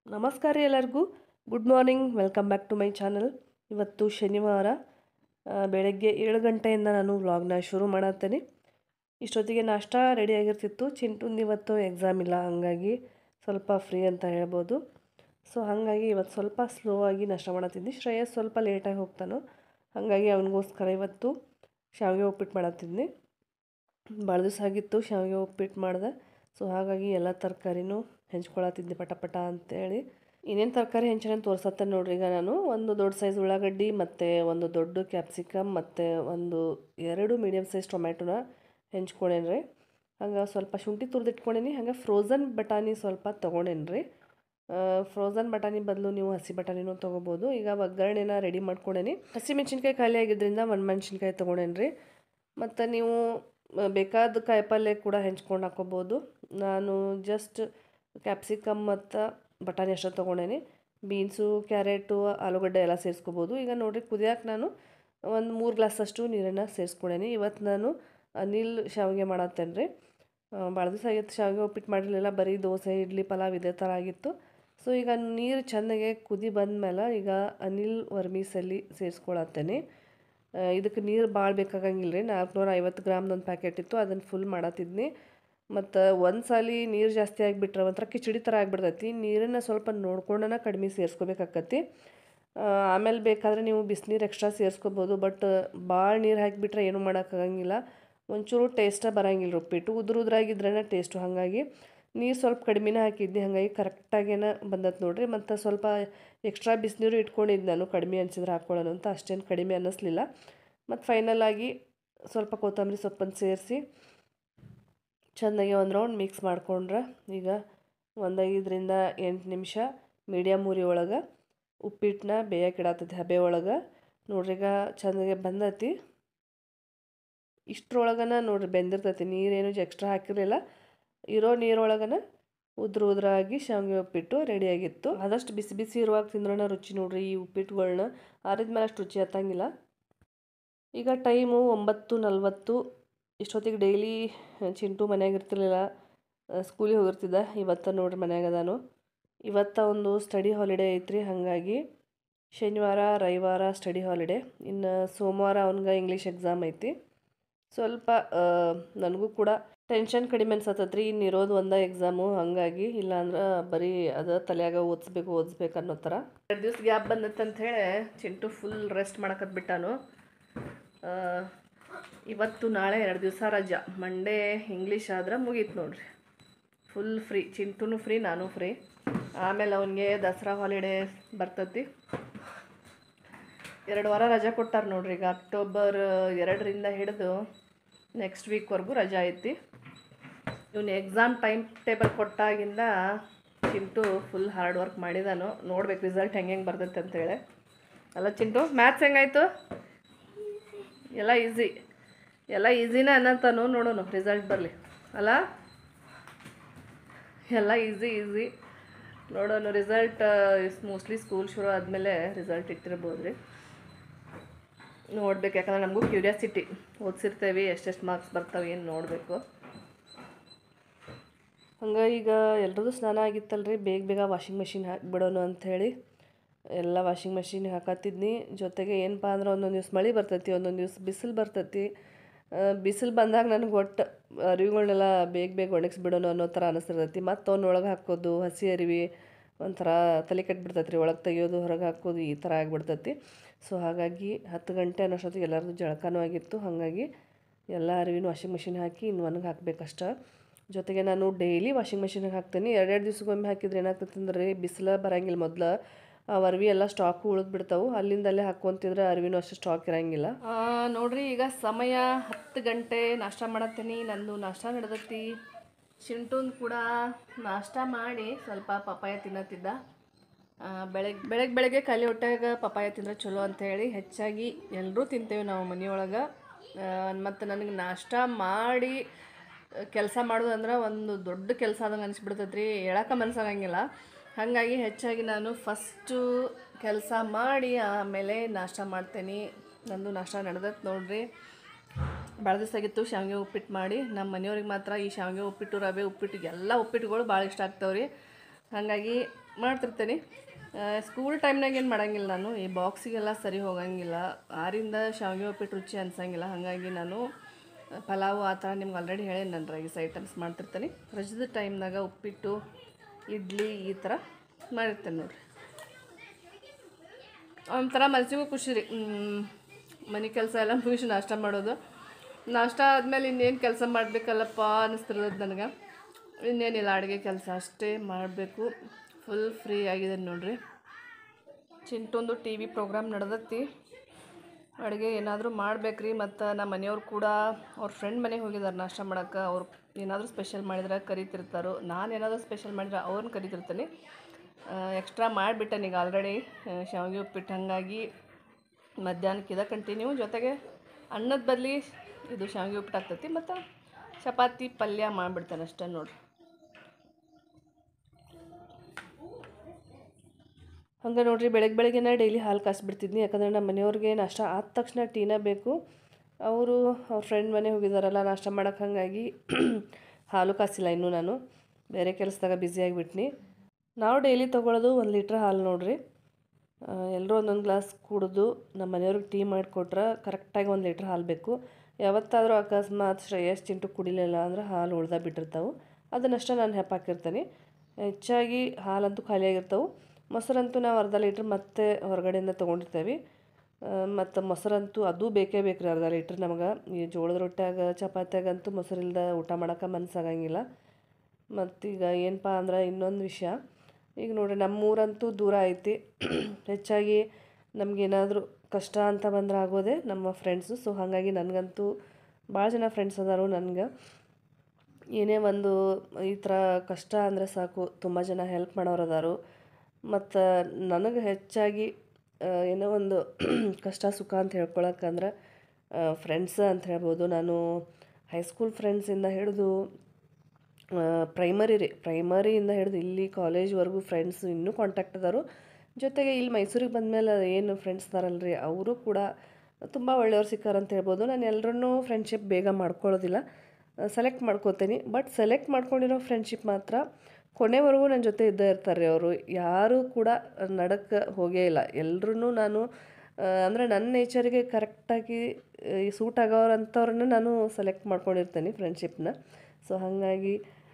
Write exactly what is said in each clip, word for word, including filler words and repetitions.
ನಮಸ್ಕಾರ ರೀ ಎಲ್ಲರಿಗೂ. Good morning, welcome back to my channel. ಇವತ್ತು ಶನಿವಾರ ಬೆಳಗ್ಗೆ ಏಳು ಗಂಟೆಯಿಂದ ನಾನು ವ್ಲಾಗ್ನ ಶುರು ಮಾಡತ್ತೇನೆ. ಇಷ್ಟೊತ್ತಿಗೆ ನಾಷ್ಟ ರೆಡಿ ಆಗಿರ್ತಿತ್ತು. ಚಿಂಟುಂದು ಇವತ್ತು ಎಕ್ಸಾಮ್ ಇಲ್ಲ, ಹಾಗಾಗಿ ಸ್ವಲ್ಪ ಫ್ರೀ ಅಂತ ಹೇಳ್ಬೋದು. ಸೊ ಹಾಗಾಗಿ ಇವತ್ತು ಸ್ವಲ್ಪ ಸ್ಲೋ ಆಗಿ ನಾಷ್ಟ ಮಾಡತ್ತಿದ್ದೆ. ಶ್ರೇಯಸ್ ಸ್ವಲ್ಪ ಲೇಟಾಗಿ ಹೋಗ್ತಾನೋ, ಹಾಗಾಗಿ ಅವನಿಗೋಸ್ಕರ ಇವತ್ತು ಶಾವಿಗೆ ಉಪ್ಪಿಟ್ಟು ಮಾಡತ್ತಿದ್ನಿ. ಭಾಳ ದಿವಸ ಆಗಿತ್ತು ಶಾವಿಗೆ ಉಪ್ಪಿಟ್ಟು ಮಾಡ್ದೆ. ಸೊ ಹಾಗಾಗಿ ಎಲ್ಲ ತರಕಾರಿನೂ ಹೆಂಚ್ಕೊಳತ್ತಿದ್ದೆ ಪಟ ಪಟ ಅಂತೇಳಿ. ಇನ್ನೇನು ತರಕಾರಿ ಹೆಂಚನೆ ತೋರ್ಸತ್ತೆ ನೋಡ್ರಿ. ಈಗ ನಾನು ಒಂದು ದೊಡ್ಡ ಸೈಜ್ ಉಳ್ಳಾಗಡ್ಡಿ ಮತ್ತು ಒಂದು ದೊಡ್ಡ ಕ್ಯಾಪ್ಸಿಕಮ್ ಮತ್ತು ಒಂದು ಎರಡು ಮೀಡಿಯಮ್ ಸೈಜ್ ಟೊಮ್ಯಾಟೊನ ಹೆಂಚ್ಕೊಂಡೇನಿ ರೀ. ಹಂಗೆ ಸ್ವಲ್ಪ ಶುಂಠಿ ತುರಿದಿಟ್ಕೊಂಡೇನಿ. ಹಂಗೆ ಫ್ರೋಝನ್ ಬಟಾಣಿ ಸ್ವಲ್ಪ ತೊಗೊಂಡೇನಿ ರೀ. ಫ್ರೋಝನ್ ಬಟಾಣಿ ಬದಲು ನೀವು ಹಸಿ ಬಟಾಣಿನೂ ತೊಗೋಬೋದು. ಈಗ ಒಗ್ಗರಣೆನ ರೆಡಿ ಮಾಡ್ಕೊಂಡೇನಿ. ಹಸಿ ಮೆಣಸಿನ್ಕಾಯಿ ಖಾಲಿ ಆಗಿದ್ದರಿಂದ ಒಂದು ಮೆಣಸಿನ್ಕಾಯಿ ತೊಗೊಂಡೇನಿ ರೀ. ಮತ್ತು ನೀವು ಬೇಕಾದ ಕಾಯಿಪಲ್ಯ ಕೂಡ ಹೆಂಚ್ಕೊಂಡು ಹಾಕೋಬೋದು. ನಾನು ಜಸ್ಟ್ ಕ್ಯಾಪ್ಸಿಕಮ್ ಮತ್ತು ಬಟಾಣಿ ಅಷ್ಟೇ ತೊಗೊಂಡೇನಿ. ಬೀನ್ಸು, ಕ್ಯಾರೆಟು, ಆಲೂಗಡ್ಡೆ ಎಲ್ಲ ಸೇರಿಸ್ಕೋಬೋದು. ಈಗ ನೋಡಿರಿ, ಕುದಿಯೋಕೆ ನಾನು ಒಂದು ಮೂರು ಗ್ಲಾಸಷ್ಟು ನೀರನ್ನು ಸೇರಿಸ್ಕೊಂಡೇನಿ. ಇವತ್ತು ನಾನು ಅನಿಲ್ ಶಾವಿಗೆ ಮಾಡತ್ತೇನೆ ರೀ. ಭಾಳ ದಿವಸ ಆಗಿತ್ತು ಶಾವಿಗೆ ಉಪ್ಪಿಟ್ಟು ಮಾಡಿರಲಿಲ್ಲ, ಬರೀ ದೋಸೆ, ಇಡ್ಲಿ, ಪಲಾವ್ ಇದೇ ಥರ ಆಗಿತ್ತು. ಸೊ ಈಗ ನೀರು ಚೆನ್ನಾಗೆ ಕುದಿ ಬಂದಮೇಲೆ ಈಗ ಅನಿಲ್ ವರ್ಮೀಸಲ್ಲಿ ಸೇರಿಸ್ಕೊಳತ್ತೇನೆ. ಇದಕ್ಕೆ ನೀರು ಭಾಳ ಬೇಕಾಗಂಗಿಲ್ಲ ರೀ. ನಾಲ್ಕುನೂರ ಐವತ್ತು ಗ್ರಾಮ್ದೊಂದು ಪ್ಯಾಕೆಟ್ ಇತ್ತು, ಅದನ್ನು ಫುಲ್ ಮಾಡತ್ತಿದ್ನಿ. ಮತ್ತು ಒಂದು ಸಲ ನೀರು ಜಾಸ್ತಿ ಆಗಿಬಿಟ್ರೆ ಒಂಥರ ಕಿಚಡಿ ಥರ ಆಗಿಬಿಡ್ತೈತಿ. ನೀರನ್ನು ಸ್ವಲ್ಪ ನೋಡ್ಕೊಂಡನ ಕಡಿಮೆ ಸೇರಿಸ್ಕೋಬೇಕಾಕತಿ. ಆಮೇಲೆ ಬೇಕಾದರೆ ನೀವು ಬಿಸಿನೀರು ಎಕ್ಸ್ಟ್ರಾ ಸೇರಿಸ್ಕೋಬೋದು. ಬಟ್ ಭಾಳ ನೀರು ಹಾಕಿಬಿಟ್ರೆ ಏನೂ ಮಾಡೋಕ್ಕಾಗಂಗಿಲ್ಲ, ಒಂಚೂರು ಟೇಸ್ಟೇ ಬರೋಂಗಿಲ್ಲ. ಉಪ್ಪಿಟ್ಟು ಉದುರು ಉದುರಾಗಿದ್ರೇ ಟೇಸ್ಟು. ಹಾಗಾಗಿ ನೀರು ಸ್ವಲ್ಪ ಕಡಿಮೆನೇ ಹಾಕಿದ್ದೆ, ಹಾಗಾಗಿ ಕರೆಕ್ಟಾಗೇನ ಬಂದದ್ದು ನೋಡಿರಿ. ಮತ್ತು ಸ್ವಲ್ಪ ಎಕ್ಸ್ಟ್ರಾ ಬಿಸಿನೀರು ಇಟ್ಕೊಂಡಿದ್ದು ನಾನು, ಕಡಿಮೆ ಅನಿಸಿದ್ರೆ ಹಾಕ್ಕೊಳ್ಳೋಣ ಅಂತ. ಅಷ್ಟೇನು ಕಡಿಮೆ ಅನ್ನಿಸ್ಲಿಲ್ಲ. ಮತ್ತು ಫೈನಲಾಗಿ ಸ್ವಲ್ಪ ಕೊತ್ತಂಬರಿ ಸೊಪ್ಪನ್ನು ಸೇರಿಸಿ ಚೆನ್ನಾಗಿ ಒಂದು ರೌಂಡ್ ಮಿಕ್ಸ್ ಮಾಡ್ಕೊಂಡ್ರೆ ಈಗ ಒಂದು ಐದರಿಂದ ಎಂಟು ನಿಮಿಷ ಮೀಡಿಯಮ್ ಉರಿ ಒಳಗೆ ಉಪ್ಪಿಟ್ಟನ್ನ ಬೇಯಕ್ಕೆ ಇಡತ್ತೈತಿ ಹಬೆ ಒಳಗೆ. ನೋಡ್ರಿ, ಈಗ ಚೆನ್ನಾಗೆ ಬಂದೈತಿ. ಇಷ್ಟರೊಳಗನ ನೋಡ್ರಿ ಬೆಂದಿರ್ತೈತಿ. ನೀರೇನು ಎಕ್ಸ್ಟ್ರಾ ಹಾಕಿರಲಿಲ್ಲ. ಇರೋ ನೀರೊಳಗನ ಉದ್ರ ಉದ್ರಾಗಿ ಶಾವಿಗೆ ಉಪ್ಪಿಟ್ಟು ರೆಡಿಯಾಗಿತ್ತು. ಆದಷ್ಟು ಬಿಸಿ ಬಿಸಿ ಇರುವಾಗ ತಿಂದ್ರನ ರುಚಿ ನೋಡ್ರಿ ಈ ಉಪ್ಪಿಟ್ಟುಗಳ್ನ. ಆರಿದ್ಮೇಲೆ ಅಷ್ಟು ರುಚಿ ಹತ್ತಂಗಿಲ್ಲ. ಈಗ ಟೈಮು ಒಂಬತ್ತು ನಲ್ವತ್ತು. ಇಷ್ಟೊತ್ತಿಗೆ ಡೈಲಿ ಚಿಂಟು ಮನ್ಯಾಗ ಇರ್ತಿರ್ಲಿಲ್ಲ, ಸ್ಕೂಲಿಗೆ ಹೋಗಿರ್ತಿದ್ದ. ಇವತ್ತು ನೋಡ್ರಿ ಮನ್ಯಾಗ ಅದಾನು. ಇವತ್ತು ಒಂದು ಸ್ಟಡಿ ಹಾಲಿಡೇ ಐತ್ರಿ, ಹಾಗಾಗಿ ಶನಿವಾರ ರವಿವಾರ ಸ್ಟಡಿ ಹಾಲಿಡೇ. ಇನ್ನು ಸೋಮವಾರ ಅವನಿಗೆ ಇಂಗ್ಲೀಷ್ ಎಕ್ಸಾಮ್ ಐತಿ. ಸ್ವಲ್ಪ ನನಗೂ ಕೂಡ ಟೆನ್ಷನ್ ಕಡಿಮೆ ಅನ್ಸತ್ತತ್ರಿ. ಇನ್ನು ಇರೋದು ಒಂದೇ ಎಕ್ಸಾಮು, ಹಾಗಾಗಿ ಇಲ್ಲಾಂದ್ರೆ ಬರೀ ಅದು ತಲೆಯಾಗ ಓದಿಸ್ಬೇಕು ಓದಿಸ್ಬೇಕು ಅನ್ನೋ ಥರ. ಎರಡು ದಿವ್ಸ ಗ್ಯಾಪ್ ಬಂದತ್ತಂತ ಹೇಳಿ ಚಿಂಟು ಫುಲ್ ರೆಸ್ಟ್ ಮಾಡಕತ್ಬಿಟ್ಟಾನು. ಇವತ್ತು ನಾಳೆ ಎರಡು ದಿವಸ ರಜಾ. ಮಂಡೇ ಇಂಗ್ಲೀಷ್ ಆದ್ರೆ ಮುಗೀತು ನೋಡ್ರಿ, ಫುಲ್ ಫ್ರೀ. ಚಿಂಟುನು ಫ್ರೀ, ನಾನು ಫ್ರೀ. ಆಮೇಲೆ ಅವನಿಗೆ ದಸರಾ ಹಾಲಿಡೇ ಬರ್ತೈತಿ. ಎರಡು ವಾರ ರಜಾ ಕೊಟ್ಟಾರೆ ನೋಡ್ರಿ. ಈಗ ಅಕ್ಟೋಬರ್ ಎರಡರಿಂದ ಹಿಡಿದು ನೆಕ್ಸ್ಟ್ ವೀಕ್ವರೆಗೂ ರಜಾ ಐತಿ. ಇವನು ಎಕ್ಸಾಮ್ ಟೈಮ್ ಟೇಬಲ್ ಕೊಟ್ಟಾಗಿಂದ ಚಿಂಟು ಫುಲ್ ಹಾರ್ಡ್ ವರ್ಕ್ ಮಾಡಿದಾನು. ನೋಡ್ಬೇಕು ರಿಸಲ್ಟ್ ಹೆಂಗೆ ಹೆಂಗೆ ಬರ್ತೈತೆ ಅಂತೇಳಿ. ಅಲ್ಲ ಚಿಂಟು, ಮ್ಯಾಥ್ಸ್ ಹೆಂಗಾಯ್ತು? ಎಲ್ಲ ಈಸಿ, ಎಲ್ಲ ಈಸಿನೇ ಅನ್ನಂತಾನು. ನೋಡೋಣ ರಿಸಲ್ಟ್ ಬರಲಿ ಅಲ್ಲ. ಎಲ್ಲ ಈಸಿ ಈಸಿ ನೋಡೋಣ. ರಿಸಲ್ಟ್ ಮೋಸ್ಟ್ಲಿ ಸ್ಕೂಲ್ ಶುರು ಆದಮೇಲೆ ರಿಸಲ್ಟ್ ಇಟ್ಟಿರ್ಬೋದು ರೀ. ನೋಡ್ಬೇಕು, ಯಾಕಂದ್ರೆ ನಮಗೂ ಕ್ಯೂರಿಯಾಸಿಟಿ. ಓದಿಸಿರ್ತೇವೆ, ಎಷ್ಟೆಷ್ಟು ಮಾರ್ಕ್ಸ್ ಬರ್ತಾವೆ ಏನು ನೋಡಬೇಕು. ಹಂಗೆ ಈಗ ಎಲ್ರದ್ದು ಸ್ನಾನ ಆಗಿತ್ತಲ್ರಿ, ಬೇಗ ಬೇಗ ವಾಷಿಂಗ್ ಮೆಷಿನ್ ಹಾಕಿಬಿಡೋಣ ಅಂಥೇಳಿ ಎಲ್ಲ ವಾಷಿಂಗ್ ಮೆಷಿನ್ ಹಾಕತ್ತಿದ್ನಿ. ಜೊತೆಗೆ ಏನಪ್ಪ ಅಂದ್ರೆ ಒಂದೊಂದು ದಿವ್ಸ ಮಳೆ ಬರ್ತೈತಿ, ಒಂದೊಂದು ದಿವ್ಸ ಬಿಸಿಲು ಬರ್ತೈತಿ. ಬಿಸಿಲು ಬಂದಾಗ ನನಗೆ ಒಟ್ಟು ಅರಿವಿಗಳನ್ನೆಲ್ಲ ಬೇಗ ಬೇಗ ಒಣಗಿಸ್ಬಿಡೋಣ ಅನ್ನೋ ಥರ ಅನಿಸ್ತಿರ್ತೈತಿ. ಮತ್ತು ಅವನೊಳಗೆ ಹಾಕೋದು ಹಸಿ ಅರಿವಿ ಒಂಥರ ತಲೆ ಕೆಟ್ಬಿಡ್ತೈತಿ ರೀ. ಒಳಗೆ ತೆಗಿಯೋದು ಹೊರಗೆ ಹಾಕೋದು ಈ ಥರ ಆಗಿಬಿಡ್ತೈತಿ. ಸೊ ಹಾಗಾಗಿ ಹತ್ತು ಗಂಟೆ ಅನ್ನೋಷ್ಟೊತ್ತಿಗೆ ಎಲ್ಲರದ್ದು ಜಳಕನೂ ಆಗಿತ್ತು. ಹಾಗಾಗಿ ಎಲ್ಲ ಅರಿವಿನೂ ವಾಷಿಂಗ್ ಮೆಷಿನ್ ಹಾಕಿ ಇನ್ನು ಒಣಗಿ ಹಾಕಬೇಕಷ್ಟ. ಜೊತೆಗೆ ನಾನು ಡೈಲಿ ವಾಷಿಂಗ್ ಮೆಷಿನ್ಗೆ ಹಾಕ್ತೀನಿ. ಎರಡೆರಡು ದಿವ್ಸಕ್ಕೊಮ್ಮೆ ಹಾಕಿದ್ರೆ ಏನಾಗ್ತೈತೆ ಅಂದ್ರೆ ಬಿಸಿಲು ಬರೋಂಗಿಲ್ಲ. ಮೊದಲು ಆ ಅರಿವಿ ಎಲ್ಲ ಸ್ಟಾಕು ಉಳಿದು ಬಿಡ್ತಾವೆ. ಅಲ್ಲಿಂದಲ್ಲೇ ಹಾಕ್ಕೊಂತಿದ್ರೆ ಅರಿವಿನೂ ಅಷ್ಟು ಸ್ಟಾಕ್ ಇರೋಂಗಿಲ್ಲ. ನೋಡಿರಿ, ಈಗ ಸಮಯ ಹತ್ತು ಗಂಟೆ. ನಾಷ್ಟ ಮಾಡತ್ತೀನಿ. ನಂದು ನಾಷ್ಟ ನಡೆದೈತಿ. ಚಿಂಟುನ್ ಕೂಡ ನಾಷ್ಟ ಮಾಡಿ ಸ್ವಲ್ಪ ಪಪಾಯ ತಿನ್ನತ್ತಿದ್ದ. ಬೆಳಗ್ಗೆ ಬೆಳಗ್ಗೆ ಬೆಳಗ್ಗೆ ಖಾಲಿ ಹೊಟ್ಟೆಗೆ ಪಪಾಯ ತಿಂದರೆ ಚಲೋ ಅಂಥೇಳಿ ಹೆಚ್ಚಾಗಿ ಎಲ್ಲರೂ ತಿಂತೇವೆ ನಾವು ಮನೆಯೊಳಗೆ. ಮತ್ತು ನನಗೆ ನಾಷ್ಟ ಮಾಡಿ ಕೆಲಸ ಮಾಡೋದಂದ್ರೆ ಒಂದು ದೊಡ್ಡ ಕೆಲಸ ಆದಂಗೆ ಅನಿಸ್ಬಿಡ್ತೈತೆ ರೀ. ಹೇಳಕ್ಕೆ ಮನಸ್ಸಾಗಂಗಿಲ್ಲ. ಹಾಗಾಗಿ ಹೆಚ್ಚಾಗಿ ನಾನು ಫಸ್ಟು ಕೆಲಸ ಮಾಡಿ ಆಮೇಲೆ ನಾಷ್ಟ ಮಾಡ್ತೇನೆ. ನಂದು ನಾಷ್ಟ ನಡೆದೈತೆ ನೋಡ್ರಿ. ಭಾಳ ದಿವಸ ಆಗಿತ್ತು ಶಾವಿಗೆ ಉಪ್ಪಿಟ್ಟು ಮಾಡಿ. ನಮ್ಮ ಮನೆಯವ್ರಿಗೆ ಮಾತ್ರ ಈ ಶಾವಿಗೆ ಉಪ್ಪಿಟ್ಟು, ರವೆ ಉಪ್ಪಿಟ್ಟು, ಎಲ್ಲ ಉಪ್ಪಿಟ್ಟುಗಳು ಭಾಳ ಇಷ್ಟ ಆಗ್ತಾವೆ ರೀ. ಹಾಗಾಗಿ ಮಾಡ್ತಿರ್ತೇನೆ. ಸ್ಕೂಲ್ ಟೈಮ್ನಾಗ ಏನು ಮಾಡೋಂಗಿಲ್ಲ, ನಾನು ಈ ಬಾಕ್ಸಿಗೆಲ್ಲ ಸರಿ ಹೋಗಂಗಿಲ್ಲ, ಆರಿಂದ ಶಾವಿಗೆ ಉಪ್ಪಿಟ್ಟು ರುಚಿ ಅನ್ಸಂಗಿಲ್ಲ. ಹಾಗಾಗಿ ನಾನು ಪಲಾವು ಆ ಥರ ನಿಮ್ಗೆ ಆಲ್ರೆಡಿ ಹೇಳಿ ನಾನು ರೈಸ್ ಐಟಮ್ಸ್ ಮಾಡ್ತಿರ್ತೀನಿ. ರಜದ ಟೈಮ್ನಾಗ ಉಪ್ಪಿಟ್ಟು, ಇಡ್ಲಿ ಈ ಥರ ಮಾಡಿರ್ತೇನೆ ನೋಡಿರಿ. ಒಂಥರ ಮನಸ್ಸಿಗೂ ಖುಷಿ ರೀ. ಮನೆ ಕೆಲಸ ಎಲ್ಲ ಮುಗಿಸಿ ನಾಷ್ಟ ಮಾಡೋದು. ನಾಷ್ಟ ಆದಮೇಲೆ ಇನ್ನೇನು ಕೆಲಸ ಮಾಡಬೇಕಲ್ಲಪ್ಪ ಅನ್ನಿಸ್ತಿರೋದು ನನಗೆ. ಇನ್ನೇನಿಲ್ಲ, ಅಡುಗೆ ಕೆಲಸ ಅಷ್ಟೇ ಮಾಡಬೇಕು. ಫುಲ್ ಫ್ರೀ ಆಗಿದೆ ನೋಡ್ರಿ. ಚಿಂಟೊಂದು ಟಿ ವಿ ಪ್ರೋಗ್ರಾಮ್ ನಡೆದತ್ತಿ. ಅಡುಗೆ ಏನಾದರೂ ಮಾಡ್ಬೇಕ್ರಿ. ಮತ್ತು ನಮ್ಮ ಮನೆಯವ್ರು ಕೂಡ ಅವ್ರ ಫ್ರೆಂಡ್ ಮನೆಗೆ ಹೋಗಿದ್ದಾರೆ ನಾಷ್ಟ ಮಾಡೋಕೆ. ಅವ್ರು ಏನಾದರೂ ಸ್ಪೆಷಲ್ ಮಾಡಿದ್ರೆ ಕರಿತಿರ್ತಾರೋ, ನಾನು ಏನಾದರೂ ಸ್ಪೆಷಲ್ ಮಾಡಿದ್ರೆ ಅವ್ರನ್ನ ಕರಿತಿರ್ತೀನಿ. ಎಕ್ಸ್ಟ್ರಾ ಮಾಡಿಬಿಟ್ಟೆ ಈಗ ಆಲ್ರೆಡಿ ಶಾವಿಗೆ ಉಪ್ಪಿಟ್ಟು. ಹಾಗಾಗಿ ಮಧ್ಯಾಹ್ನಕ್ಕೆ ಇದು ಕಂಟಿನ್ಯೂ, ಜೊತೆಗೆ ಅನ್ನದ ಬದಲಿ ಇದು ಶಾವಿಗೆ ಉಪ್ಪಿಟ್ಟು ಆಗ್ತೈತಿ. ಮತ್ತು ಚಪಾತಿ ಪಲ್ಯ ಮಾಡಿಬಿಡ್ತೇನೆ ಅಷ್ಟೇ ನೋಡ್ರಿ. ಹಂಗೆ ನೋಡಿರಿ, ಬೆಳಗ್ಗೆ ಬೆಳಗ್ಗೆನೇ ಡೈಲಿ ಹಾಲು ಕಾಸಿಬಿಡ್ತಿದ್ನಿ. ಯಾಕಂದರೆ ನಮ್ಮ ಮನೆಯವ್ರಿಗೆ ನಾಷ್ಟ ಆದ ತಕ್ಷಣ ಟೀನ ಬೇಕು. ಅವರು ಅವ್ರ ಫ್ರೆಂಡ್ ಮನೆ ಹೋಗಿದ್ದಾರಲ್ಲ ನಾಷ್ಟ ಮಾಡೋಕೆ, ಹಾಗಾಗಿ ಹಾಲು ಕಾಸಿಲ್ಲ ಇನ್ನೂ. ನಾನು ಬೇರೆ ಕೆಲಸದಾಗ ಬ್ಯುಸಿಯಾಗಿಬಿಟ್ನಿ. ನಾವು ಡೈಲಿ ತೊಗೊಳ್ಳೋದು ಒಂದು ಲೀಟ್ರ್ ಹಾಲು ನೋಡಿರಿ. ಎಲ್ಲರೂ ಒಂದೊಂದು ಗ್ಲಾಸ್ ಕುಡಿದು ನಮ್ಮ ಮನೆಯವ್ರಿಗೆ ಟೀ ಮಾಡಿಕೊಟ್ರೆ ಕರೆಕ್ಟಾಗಿ ಒಂದು ಲೀಟ್ರ್ ಹಾಲು ಬೇಕು. ಯಾವತ್ತಾದರೂ ಅಕಸ್ಮಾತ್ ಶ್ರೇಯಸ್ ಚಿಂಟು ಕುಡಿಲಿಲ್ಲ ಅಂದ್ರೆ ಹಾಲು ಉಳ್ದ ಬಿಟ್ಟಿರ್ತಾವೆ. ಅದನ್ನಷ್ಟೇ ನಾನು ಹೆಪ್ಪಾಕಿರ್ತೀನಿ. ಹೆಚ್ಚಾಗಿ ಹಾಲಂತೂ ಖಾಲಿಯಾಗಿರ್ತಾವೆ. ಮೊಸರಂತೂ ನಾವು ಅರ್ಧ ಲೀಟ್ರ್ ಮತ್ತೆ ಹೊರಗಡೆಯಿಂದ ತೊಗೊಂಡಿರ್ತೇವೆ. ಮತ್ತು ಮೊಸರಂತೂ ಅದು ಬೇಕೇ ಬೇಕು ರೀ, ಅರ್ಧ ಲೀಟ್ರ್ ನಮಗೆ. ಈ ಜೋಳದ ರೊಟ್ಯಾಗ ಚಪಾತಿಯಾಗಂತೂ ಮೊಸರಿಲ್ದ ಊಟ ಮಾಡೋಕೆ ಮನಸ್ಸಾಗಂಗಿಲ್ಲ. ಮತ್ತೀಗ ಏನಪ್ಪ ಅಂದ್ರೆ ಇನ್ನೊಂದು ವಿಷಯ, ಈಗ ನೋಡಿರಿ ನಮ್ಮೂರಂತೂ ದೂರ ಐತಿ. ಹೆಚ್ಚಾಗಿ ನಮಗೇನಾದರೂ ಕಷ್ಟ ಅಂತ ಬಂದ್ರೆ ಆಗೋದೆ ನಮ್ಮ ಫ್ರೆಂಡ್ಸು. ಸೊ ಹಾಗಾಗಿ ನನಗಂತೂ ಭಾಳ ಜನ ಫ್ರೆಂಡ್ಸ್ ಅದಾರು. ನನಗೆ ಏನೇ ಒಂದು ಈ ಥರ ಕಷ್ಟ ಅಂದರೆ ಸಾಕು, ತುಂಬ ಜನ ಹೆಲ್ಪ್ ಮಾಡೋರು ಅದಾರು. ಮತ್ತು ನನಗೆ ಹೆಚ್ಚಾಗಿ ಏನೋ ಒಂದು ಕಷ್ಟ ಸುಖ ಅಂತ ಹೇಳ್ಕೊಳಕ್ಕಂದ್ರೆ ಫ್ರೆಂಡ್ಸ್ ಅಂತ ಹೇಳ್ಬೋದು. ನಾನು ಹೈಸ್ಕೂಲ್ ಫ್ರೆಂಡ್ಸಿಂದ ಹಿಡಿದು ಪ್ರೈಮರಿ ರೀ ಪ್ರೈಮರಿಯಿಂದ ಹಿಡಿದು ಇಲ್ಲಿ ಕಾಲೇಜ್ವರೆಗೂ ಫ್ರೆಂಡ್ಸು ಇನ್ನೂ ಕಾಂಟ್ಯಾಕ್ಟ್ ಅದಾರು. ಜೊತೆಗೆ ಇಲ್ಲಿ ಮೈಸೂರಿಗೆ ಬಂದಮೇಲೆ ಏನು ಫ್ರೆಂಡ್ಸ್ ಅದಾರಲ್ರಿ, ಅವರು ಕೂಡ ತುಂಬ ಒಳ್ಳೆಯವ್ರು ಸಿಕ್ಕಾರಂತ ಹೇಳ್ಬೋದು. ನಾನು ಎಲ್ಲರನ್ನೂ ಫ್ರೆಂಡ್ಶಿಪ್ ಬೇಗ ಮಾಡ್ಕೊಳ್ಳೋದಿಲ್ಲ, ಸೆಲೆಕ್ಟ್ ಮಾಡ್ಕೋತೀನಿ. ಬಟ್ ಸೆಲೆಕ್ಟ್ ಮಾಡ್ಕೊಂಡಿರೋ ಫ್ರೆಂಡ್ಶಿಪ್ ಮಾತ್ರ ಕೊನೆವರೆಗೂ ನನ್ನ ಜೊತೆ ಇದ್ದೇ ಇರ್ತಾರೆ ರೀ. ಅವರು ಯಾರೂ ಕೂಡ ನಡಕ್ಕೆ ಹೋಗೇ ಇಲ್ಲ. ಎಲ್ಲರೂ ನಾನು ಅಂದರೆ ನನ್ನ ನೇಚರಿಗೆ ಕರೆಕ್ಟಾಗಿ ಸೂಟ್ ಆಗೋರಂಥವ್ರನ್ನ ನಾನು ಸೆಲೆಕ್ಟ್ ಮಾಡ್ಕೊಂಡಿರ್ತೀನಿ ಫ್ರೆಂಡ್ಶಿಪ್ನ. ಸೊ ಹಾಗಾಗಿ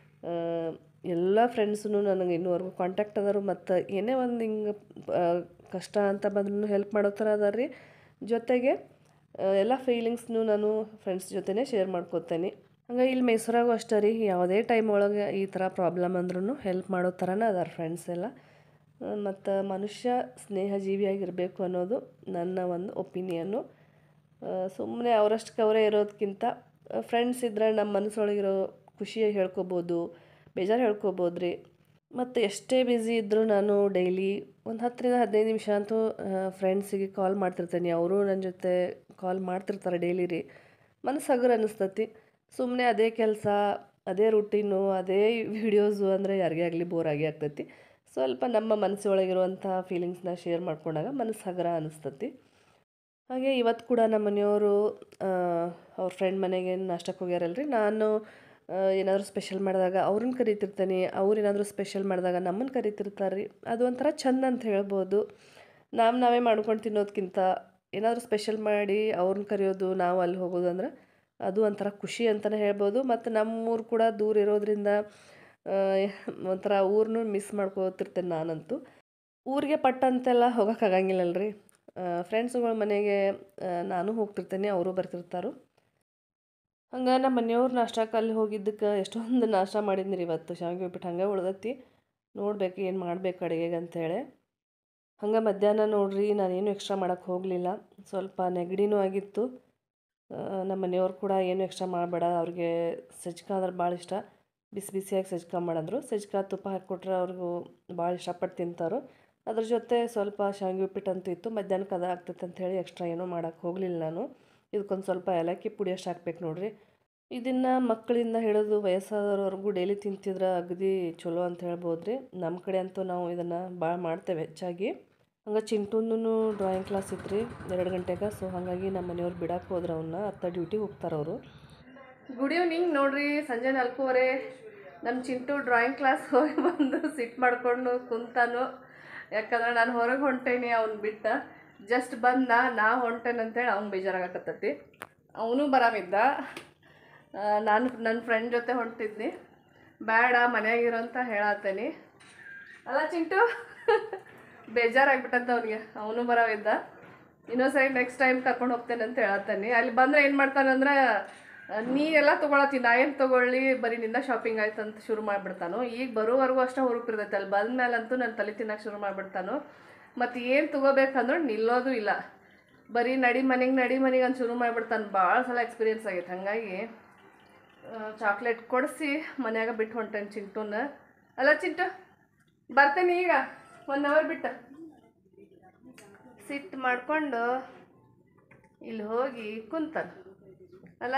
ಎಲ್ಲ ಫ್ರೆಂಡ್ಸೂ ನನಗೆ ಇನ್ನೂವರೆಗೂ ಕಾಂಟ್ಯಾಕ್ಟ್ ಅದಾರು. ಮತ್ತು ಏನೇ ಒಂದು ಹಿಂಗೆ ಕಷ್ಟ ಅಂತ ಬಂದ್ರೂ ಹೆಲ್ಪ್ ಮಾಡೋ ಥರ ಅದಾರ ರೀ. ಜೊತೆಗೆ ಎಲ್ಲ ಫೀಲಿಂಗ್ಸ್ನೂ ನಾನು ಫ್ರೆಂಡ್ಸ್ ಜೊತೆನೇ ಶೇರ್ ಮಾಡ್ಕೋತೀನಿ. ಹಂಗೆ ಇಲ್ಲಿ ಮೈಸೂರಾಗೂ ಅಷ್ಟೇ ರೀ, ಯಾವುದೇ ಟೈಮ್ ಒಳಗೆ ಈ ಥರ ಪ್ರಾಬ್ಲಮ್ ಅಂದ್ರೂ ಹೆಲ್ಪ್ ಮಾಡೋ ಥರನೇ ಅದಾರ ಫ್ರೆಂಡ್ಸ್ ಎಲ್ಲ. ಮತ್ತು ಮನುಷ್ಯ ಸ್ನೇಹ ಜೀವಿಯಾಗಿರಬೇಕು ಅನ್ನೋದು ನನ್ನ ಒಂದು ಒಪಿನಿಯನ್ನು. ಸುಮ್ಮನೆ ಅವರಷ್ಟಕ್ಕೆ ಅವರೇ ಇರೋದಕ್ಕಿಂತ ಫ್ರೆಂಡ್ಸ್ ಇದ್ದರೆ ನಮ್ಮ ಮನಸ್ಸೊಳಗಿರೋ ಖುಷಿಯಾಗಿ ಹೇಳ್ಕೊಬೋದು, ಬೇಜಾರು ಹೇಳ್ಕೊಬೋದು ರೀ. ಮತ್ತು ಎಷ್ಟೇ ಬ್ಯುಸಿ ಇದ್ದರೂ ನಾನು ಡೈಲಿ ಒಂದು ಹತ್ತರಿಂದ ಹದಿನೈದು ನಿಮಿಷ ಅಂತೂ ಫ್ರೆಂಡ್ಸಿಗೆ ಕಾಲ್ ಮಾಡ್ತಿರ್ತೀನಿ. ಅವರು ನನ್ನ ಜೊತೆ ಕಾಲ್ ಮಾಡ್ತಿರ್ತಾರೆ ಡೈಲಿ ರೀ. ಮನಸ್ಸು ಹಗುರ ಅನ್ನಿಸ್ತತಿ. ಸುಮ್ಮನೆ ಅದೇ ಕೆಲಸ, ಅದೇ ರುಟೀನು, ಅದೇ ವಿಡಿಯೋಸು ಅಂದರೆ ಯಾರಿಗೇ ಆಗಲಿ ಬೋರ್ ಆಗೇ ಆಗ್ತೈತಿ. ಸ್ವಲ್ಪ ನಮ್ಮ ಮನಸ್ಸೊಳಗಿರುವಂಥ ಫೀಲಿಂಗ್ಸ್ನ ಶೇರ್ ಮಾಡ್ಕೊಂಡಾಗ ಮನಸ್ಸು ಹಗುರ ಅನ್ನಿಸ್ತತಿ. ಹಾಗೆ ಇವತ್ತು ಕೂಡ ನಮ್ಮ ಮನೆಯವರು ಅವ್ರ ಫ್ರೆಂಡ್ ಮನೆಗೆ ನಾಷ್ಟಕ್ಕೆ ಹೋಗ್ಯಾರಲ್ರಿ. ನಾನು ಏನಾದರೂ ಸ್ಪೆಷಲ್ ಮಾಡಿದಾಗ ಅವ್ರನ್ನ ಕರಿತಿರ್ತೀನಿ, ಅವ್ರು ಏನಾದರೂ ಸ್ಪೆಷಲ್ ಮಾಡಿದಾಗ ನಮ್ಮನ್ನು ಕರಿತಿರ್ತಾರೆ ರೀ. ಅದು ಒಂಥರ ಚೆಂದ ಅಂತ ಹೇಳ್ಬೋದು. ನಾವು ನಾವೇ ಮಾಡ್ಕೊಂಡು ತಿನ್ನೋದಕ್ಕಿಂತ ಏನಾದರೂ ಸ್ಪೆಷಲ್ ಮಾಡಿ ಅವ್ರನ್ನ ಕರೆಯೋದು, ನಾವು ಅಲ್ಲಿ ಹೋಗೋದು ಅಂದ್ರೆ ಅದು ಒಂಥರ ಖುಷಿ ಅಂತಲೇ ಹೇಳ್ಬೋದು. ಮತ್ತು ನಮ್ಮೂರು ಕೂಡ ದೂರ ಇರೋದ್ರಿಂದ ಒಂಥರ ಊರನ್ನೂ ಮಿಸ್ ಮಾಡ್ಕೋತಿರ್ತೇನೆ ನಾನಂತೂ. ಊರಿಗೆ ಪಟ್ಟಂತೆಲ್ಲ ಹೋಗೋಕ್ಕಾಗಂಗಿಲ್ಲಲ್ರಿ. ಫ್ರೆಂಡ್ಸುಗಳ ಮನೆಗೆ ನಾನು ಹೋಗ್ತಿರ್ತೇನೆ, ಅವರು ಬರ್ತಿರ್ತಾರೆ. ಹಂಗೆ ನಮ್ಮ ಮನೆಯವ್ರು ನಾಷ್ಟಕ್ಕೆ ಅಲ್ಲಿ ಹೋಗಿದ್ದಕ್ಕೆ ಎಷ್ಟೊಂದು ನಾಷ್ಟ ಮಾಡಿದ್ನಿ ರೀ ಇವತ್ತು. ಶಾವಿಗೆ ಉಪ್ಪಿಟ್ಟು ಹಂಗೆ ಉಳ್ದೈತಿ, ನೋಡ್ಬೇಕು ಏನು ಮಾಡ್ಬೇಕು ಅಡುಗೆಗೆ ಅಂಥೇಳಿ. ಹಂಗೆ ಮಧ್ಯಾಹ್ನ ನೋಡ್ರಿ ನಾನೇನು ಎಕ್ಸ್ಟ್ರಾ ಮಾಡೋಕ್ಕೆ ಹೋಗಲಿಲ್ಲ. ಸ್ವಲ್ಪ ನೆಗಡಿನೂ ಆಗಿತ್ತು. ನಮ್ಮ ಮನೆಯವ್ರು ಕೂಡ ಏನು ಎಕ್ಸ್ಟ್ರಾ ಮಾಡಬೇಡ, ಅವ್ರಿಗೆ ಸಜ್ಕ ಅಂದ್ರೆ ಭಾಳ ಇಷ್ಟ, ಬಿಸಿ ಬಿಸಿಯಾಗಿ ಸಜ್ಕ ಮಾಡಂದರು. ಸಜ್ಕ ತುಪ್ಪ ಹಾಕಿಕೊಟ್ರೆ ಅವ್ರಿಗೂ ಭಾಳ ಇಷ್ಟಪಟ್ಟು ತಿಂತಾರೆ. ಅದ್ರ ಜೊತೆ ಸ್ವಲ್ಪ ಶಾವಿಗೆ ಉಪ್ಪಿಟ್ಟು ಅಂತೂ ಇತ್ತು. ಮಧ್ಯಾಹ್ನಕ್ಕೆ ಅದು ಆಗ್ತೈತೆ ಅಂಥೇಳಿ ಎಕ್ಸ್ಟ್ರಾ ಏನೂ ಮಾಡೋಕ್ಕೆ ಹೋಗಲಿಲ್ಲ ನಾನು. ಇದಕ್ಕೊಂದು ಸ್ವಲ್ಪ ಏಲಕ್ಕಿ ಪುಡಿ ಅಷ್ಟು ಹಾಕ್ಬೇಕು ನೋಡಿರಿ. ಇದನ್ನು ಮಕ್ಕಳಿಂದ ಹಿಡಿದು ವಯಸ್ಸಾದವ್ರವರೆಗೂ ಡೈಲಿ ತಿಂತಿದ್ರೆ ಅಗದಿ ಚಲೋ ಅಂತ ಹೇಳ್ಬೋದು ರೀ. ನಮ್ಮ ಕಡೆ ಅಂತೂ ನಾವು ಇದನ್ನು ಭಾಳ ಮಾಡ್ತೇವೆ ಹೆಚ್ಚಾಗಿ. ಹಂಗೆ ಚಿಂಟುಂದು ಡ್ರಾಯಿಂಗ್ ಕ್ಲಾಸ್ ಇತ್ತು ರೀ ಎರಡು ಗಂಟೆಗೆ. ಸೊ ಹಾಗಾಗಿ ನಮ್ಮ ಮನೆಯವ್ರು ಬಿಡಕ್ಕೆ ಹೋದ್ರೆ ಅವನ್ನ ಅತ್ತ ಡ್ಯೂಟಿಗೆ ಹೋಗ್ತಾರೆ ಅವರು. ಗುಡ್ ಈವ್ನಿಂಗ್ ನೋಡಿರಿ, ಸಂಜೆ ನಾಲ್ಕೂವರೆ ನಮ್ಮ ಚಿಂಟು ಡ್ರಾಯಿಂಗ್ ಕ್ಲಾಸ್ ಹೋಗಿ ಬಂದು ಸಿಟ್ಟು ಮಾಡಿಕೊಂಡು ಕುಂತಾನು. ಯಾಕಂದ್ರೆ ನಾನು ಹೊರಗೆ ಹೊಂಟೇನಿ ಅವ್ನು ಬಿಟ್ಟ. ಜಸ್ಟ್ ಬಂದ, ನಾ ಹೊಂಟೇನಂತೇಳಿ ಅವ್ನು ಬೇಜಾರಾಗಕತ್ತೈತಿ. ಅವನು ಬರಾಮಿದ್ದ. ನಾನು ನನ್ನ ಫ್ರೆಂಡ್ ಜೊತೆ ಹೊಂಟಿದ್ನಿ. ಬೇಡ ಮನೆಯಾಗಿರೋ ಅಂತ ಹೇಳತ್ತೇನೆ ಅಲ್ಲ ಚಿಂಟು. ಬೇಜಾರಾಗ್ಬಿಟ್ಟಂತ ಅವನಿಗೆ. ಅವನು ಬರಾವಿದ್ದ. ಇನ್ನೊಂದು ಸರಿ ನೆಕ್ಸ್ಟ್ ಟೈಮ್ ಕರ್ಕೊಂಡು ಹೋಗ್ತೇನೆ ಅಂತ ಹೇಳತ್ತೇನೆ. ಅಲ್ಲಿ ಬಂದರೆ ಏನು ಮಾಡ್ತಾನಂದ್ರೆ, ನೀ ಎಲ್ಲ ತೊಗೊಳತ್ತಿ, ನಾ ಏನು ತೊಗೊಳ್ಳಿ, ಬರೀ ನಿಂದ ಶಾಪಿಂಗ್ ಆಯ್ತು ಅಂತ ಶುರು ಮಾಡಿಬಿಡ್ತಾನು. ಈಗ ಬರೋವರೆಗೂ ಅಷ್ಟೇ ಹುರುಪಿರ್ತೈತೆ. ಅಲ್ಲಿ ಬಂದ ಮೇಲಂತೂ ನಾನು ತಲೆ ತಿನ್ನಕ್ಕೆ ಶುರು ಮಾಡಿಬಿಡ್ತಾನು. ಮತ್ತು ಏನು ತೊಗೋಬೇಕಂದ್ರೆ ನಿಲ್ಲೋದು ಇಲ್ಲ. ಬರೀ ನಡಿ ಮನೆಗೆ ನಡಿ ಮನೆಗೆ ಅಂತ ಶುರು ಮಾಡಿಬಿಡ್ತಾನೆ. ಭಾಳ ಸಲ ಎಕ್ಸ್ಪೀರಿಯನ್ಸ್ ಆಗೈತೆ. ಹಾಗಾಗಿ ಚಾಕ್ಲೇಟ್ ಕೊಡಿಸಿ ಮನ್ಯಾಗ ಬಿಟ್ಟು ಹೊಂಟೇನೆ ಚಿಂಟುನ. ಅಲ್ಲ ಚಿಂಟು, ಬರ್ತೇನೆ ಈಗ ಒನ್ ಅವರ್ ಬಿಟ್ಟು. ಸಿಟ್ಟು ಮಾಡಿಕೊಂಡು ಇಲ್ಲಿ ಹೋಗಿ ಕುಂತಾನೆ ಅಲ್ಲ.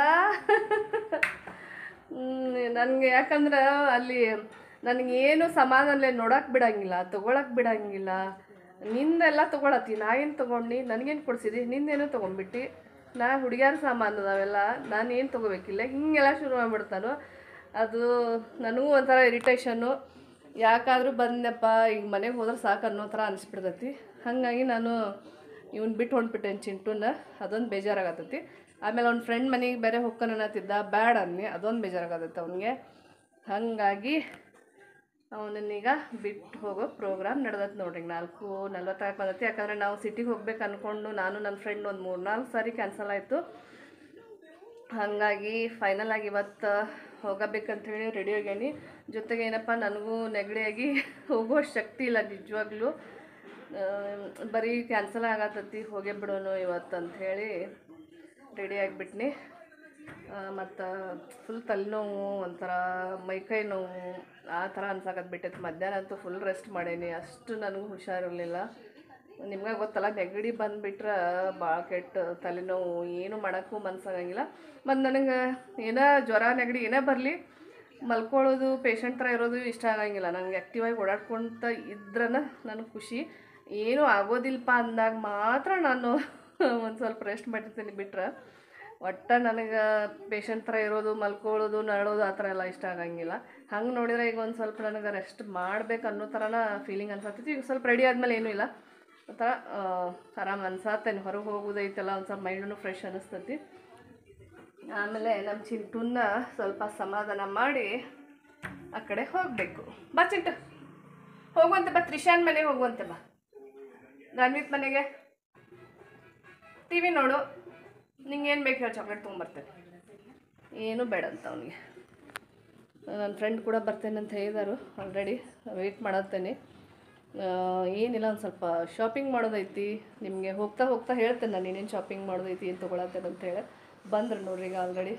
ನನಗೆ ಯಾಕಂದ್ರೆ ಅಲ್ಲಿ ನನಗೇನು ಸಮಾಧಾನ ನೋಡೋಕೆ ಬಿಡೋಂಗಿಲ್ಲ, ತೊಗೊಳಕ್ಕೆ ಬಿಡೋಂಗಿಲ್ಲ. ನಿಂದೆಲ್ಲ ತೊಗೊಳತ್ತಿ, ನಾ ಏನು ತೊಗೊಂಡು ನನಗೇನು ಕೊಡಿಸಿದಿ, ನಿಂದೇನೋ ತೊಗೊಂಡ್ಬಿಟ್ಟು, ನಾ ಹುಡುಗಿಯಾರ ಸಾಮಾನು ಅದಾವೆಲ್ಲ, ನಾನು ಏನು ತೊಗೋಬೇಕಿಲ್ಲ, ಹಿಂಗೆಲ್ಲ ಶುರು ಮಾಡಿಬಿಡ್ತಾನು. ಅದು ನನಗೂ ಒಂಥರ ಇರಿಟೇಷನ್ನು. ಯಾಕಾದರೂ ಬಂದೆಪ್ಪ, ಈಗ ಮನೆಗೆ ಹೋದ್ರೆ ಸಾಕು ಅನ್ನೋ ಥರ ಅನಿಸ್ಬಿಡ್ತೈತಿ. ಹಾಗಾಗಿ ನಾನು ಇವ್ನು ಬಿಟ್ಟು ಹೊಂಟ್ಬಿಟ್ಟೇನೆ ಚಿಂಟುನ. ಅದೊಂದು ಬೇಜಾರಾಗತ್ತೈತಿ. ಆಮೇಲೆ ಅವ್ನ ಫ್ರೆಂಡ್ ಮನೆಗೆ ಬೇರೆ ಹೋಗ್ಕೊನತ್ತಿದ್ದ, ಬ್ಯಾಡ ಅನ್ನಿ, ಅದೊಂದು ಬೇಜಾರಾಗತ್ತೈತೆ ಅವನಿಗೆ. ಹಾಗಾಗಿ ಅವನನ್ನೀಗ ಬಿಟ್ಟು ಹೋಗೋ ಪ್ರೋಗ್ರಾಮ್ ನಡೆದೈತೆ ನೋಡ್ರಿ. ನಾಲ್ಕು ನಲ್ವತ್ತಾರು ಬಂದೈತಿ. ಯಾಕಂದರೆ ನಾವು ಸಿಟಿಗೆ ಹೋಗ್ಬೇಕು ಅಂದ್ಕೊಂಡು ನಾನು ನನ್ನ ಫ್ರೆಂಡ್ ಒಂದು ಮೂರು ನಾಲ್ಕು ಸಾರಿ ಕ್ಯಾನ್ಸಲ್ ಆಯಿತು. ಹಾಗಾಗಿ ಫೈನಲ್ ಆಗಿ ಇವತ್ತು ಹೋಗಬೇಕಂಥೇಳಿ ರೆಡಿ ಆಗ್ಯಾನಿ. ಜೊತೆಗೆ ಏನಪ್ಪ, ನನಗೂ ನೆಗಡಿಯಾಗಿ ಹೋಗೋ ಶಕ್ತಿ ಇಲ್ಲ ನಿಜವಾಗ್ಲೂ. ಬರೀ ಕ್ಯಾನ್ಸಲ್ ಆಗತ್ತೈತಿ, ಹೋಗೇ ಬಿಡೋನು ಇವತ್ತು ಅಂಥೇಳಿ ರೆಡಿ ಆಗಿಬಿಟ್ನಿ. ಮತ್ತು ಫುಲ್ ತಲೆನೋವು, ಒಂಥರ ಮೈಕೈ ನೋವು ಆ ಥರ ಅನ್ಸಾಕತ್ತು ಬಿಟ್ಟೈತೆ. ಮಧ್ಯಾಹ್ನ ಅಂತೂ ಫುಲ್ ರೆಸ್ಟ್ ಮಾಡೀನಿ. ಅಷ್ಟು ನನಗೂ ಹುಷಾರಿರಲಿಲ್ಲ. ನಿಮ್ಗೆ ಗೊತ್ತಲ್ಲ, ನೆಗಡಿ ಬಂದುಬಿಟ್ರೆ ಭಾಳ ಕೆಟ್ಟ ತಲೆನೋವು, ಏನು ಮಾಡೋಕ್ಕೂ ಮನಸ್ಸಾಗಂಗಿಲ್ಲ. ಮತ್ತು ನನಗೆ ಏನೋ ಜ್ವರ ನೆಗಡಿ ಏನೇ ಬರಲಿ, ಮಲ್ಕೊಳ್ಳೋದು ಪೇಷಂಟ್ ಥರ ಇರೋದು ಇಷ್ಟ ಆಗಂಗಿಲ್ಲ. ನನಗೆ ಆ್ಯಕ್ಟಿವಾಗಿ ಓಡಾಡ್ಕೊತ ಇದ್ರೇ ನನಗೆ ಖುಷಿ. ಏನೂ ಆಗೋದಿಲ್ಲಪ್ಪ ಅಂದಾಗ ಮಾತ್ರ ನಾನು ಒಂದು ಸ್ವಲ್ಪ ರೆಸ್ಟ್ ಮಾಡಿರ್ತೀನಿ. ಬಿಟ್ರೆ ಒಟ್ಟು ನನಗೆ ಪೇಷಂಟ್ ಥರ ಇರೋದು, ಮಲ್ಕೊಳ್ಳೋದು, ನರಳೋದು ಆ ಥರ ಎಲ್ಲ ಇಷ್ಟ ಆಗಂಗಿಲ್ಲ. ಹಂಗೆ ನೋಡಿದ್ರೆ ಈಗ ಒಂದು ಸ್ವಲ್ಪ ನನಗೆ ರೆಸ್ಟ್ ಮಾಡ್ಬೇಕು ಅನ್ನೋ ಥರನ ಫೀಲಿಂಗ್ ಅನ್ಸತ್ತೈತಿ. ಈಗ ಸ್ವಲ್ಪ ರೆಡಿ ಆದಮೇಲೆ ಏನೂ ಇಲ್ಲ, ಒಂಥರ ಆರಾಮ್ ಅನ್ಸತ್ತೇನೆ. ಹೊರಗೆ ಹೋಗೋದೈತೆಲ್ಲ ಒಂದು ಸ್ವಲ್ಪ ಮೈಂಡೂ ಫ್ರೆಶ್ ಅನ್ನಿಸ್ತೈತಿ. ಆಮೇಲೆ ನಮ್ಮ ಚಿಂಟುನ್ನ ಸ್ವಲ್ಪ ಸಮಾಧಾನ ಮಾಡಿ ಆ ಕಡೆ ಹೋಗಬೇಕು. ಬಾ ಚಿಂಟು, ಹೋಗುವಂತೆ ಬಾ. ತ್ರಿಷಾನ್ ಮನೆಗೆ ಹೋಗುವಂತೆ ಬಾ. ಗಾನ್ವಿತ್ ಮನೆಗೆ ಟಿ ವಿ ನೋಡು. ನಿಂಗೆ ಏನು ಬೇಕು ಹೇಳಿ, ಚಾಕ್ಲೇಟ್ ತೊಗೊಂಬರ್ತೇನೆ. ಏನೂ ಬೇಡ ಅಂತ ಅವನಿಗೆ. ನನ್ನ ಫ್ರೆಂಡ್ ಕೂಡ ಬರ್ತೇನೆ ಅಂತ ಹೇಳಿದಾರು. Already weight ಮಾಡತ್ತೇನೆ. ಏನಿಲ್ಲ, ಒಂದು ಸ್ವಲ್ಪ ಶಾಪಿಂಗ್ ಮಾಡೋದೈತಿ. ನಿಮಗೆ ಹೋಗ್ತಾ ಹೋಗ್ತಾ ಹೇಳ್ತೇನೆ ನಾನು ಏನೇನು ಶಾಪಿಂಗ್ ಮಾಡೋದೈತಿ, ಏನು ತೊಗೊಳತ್ತೇನೆ ಅಂತೇಳಿ. ಬಂದ್ರೆ ನೋಡ್ರಿ ಈಗ ಆಲ್ರೆಡಿ.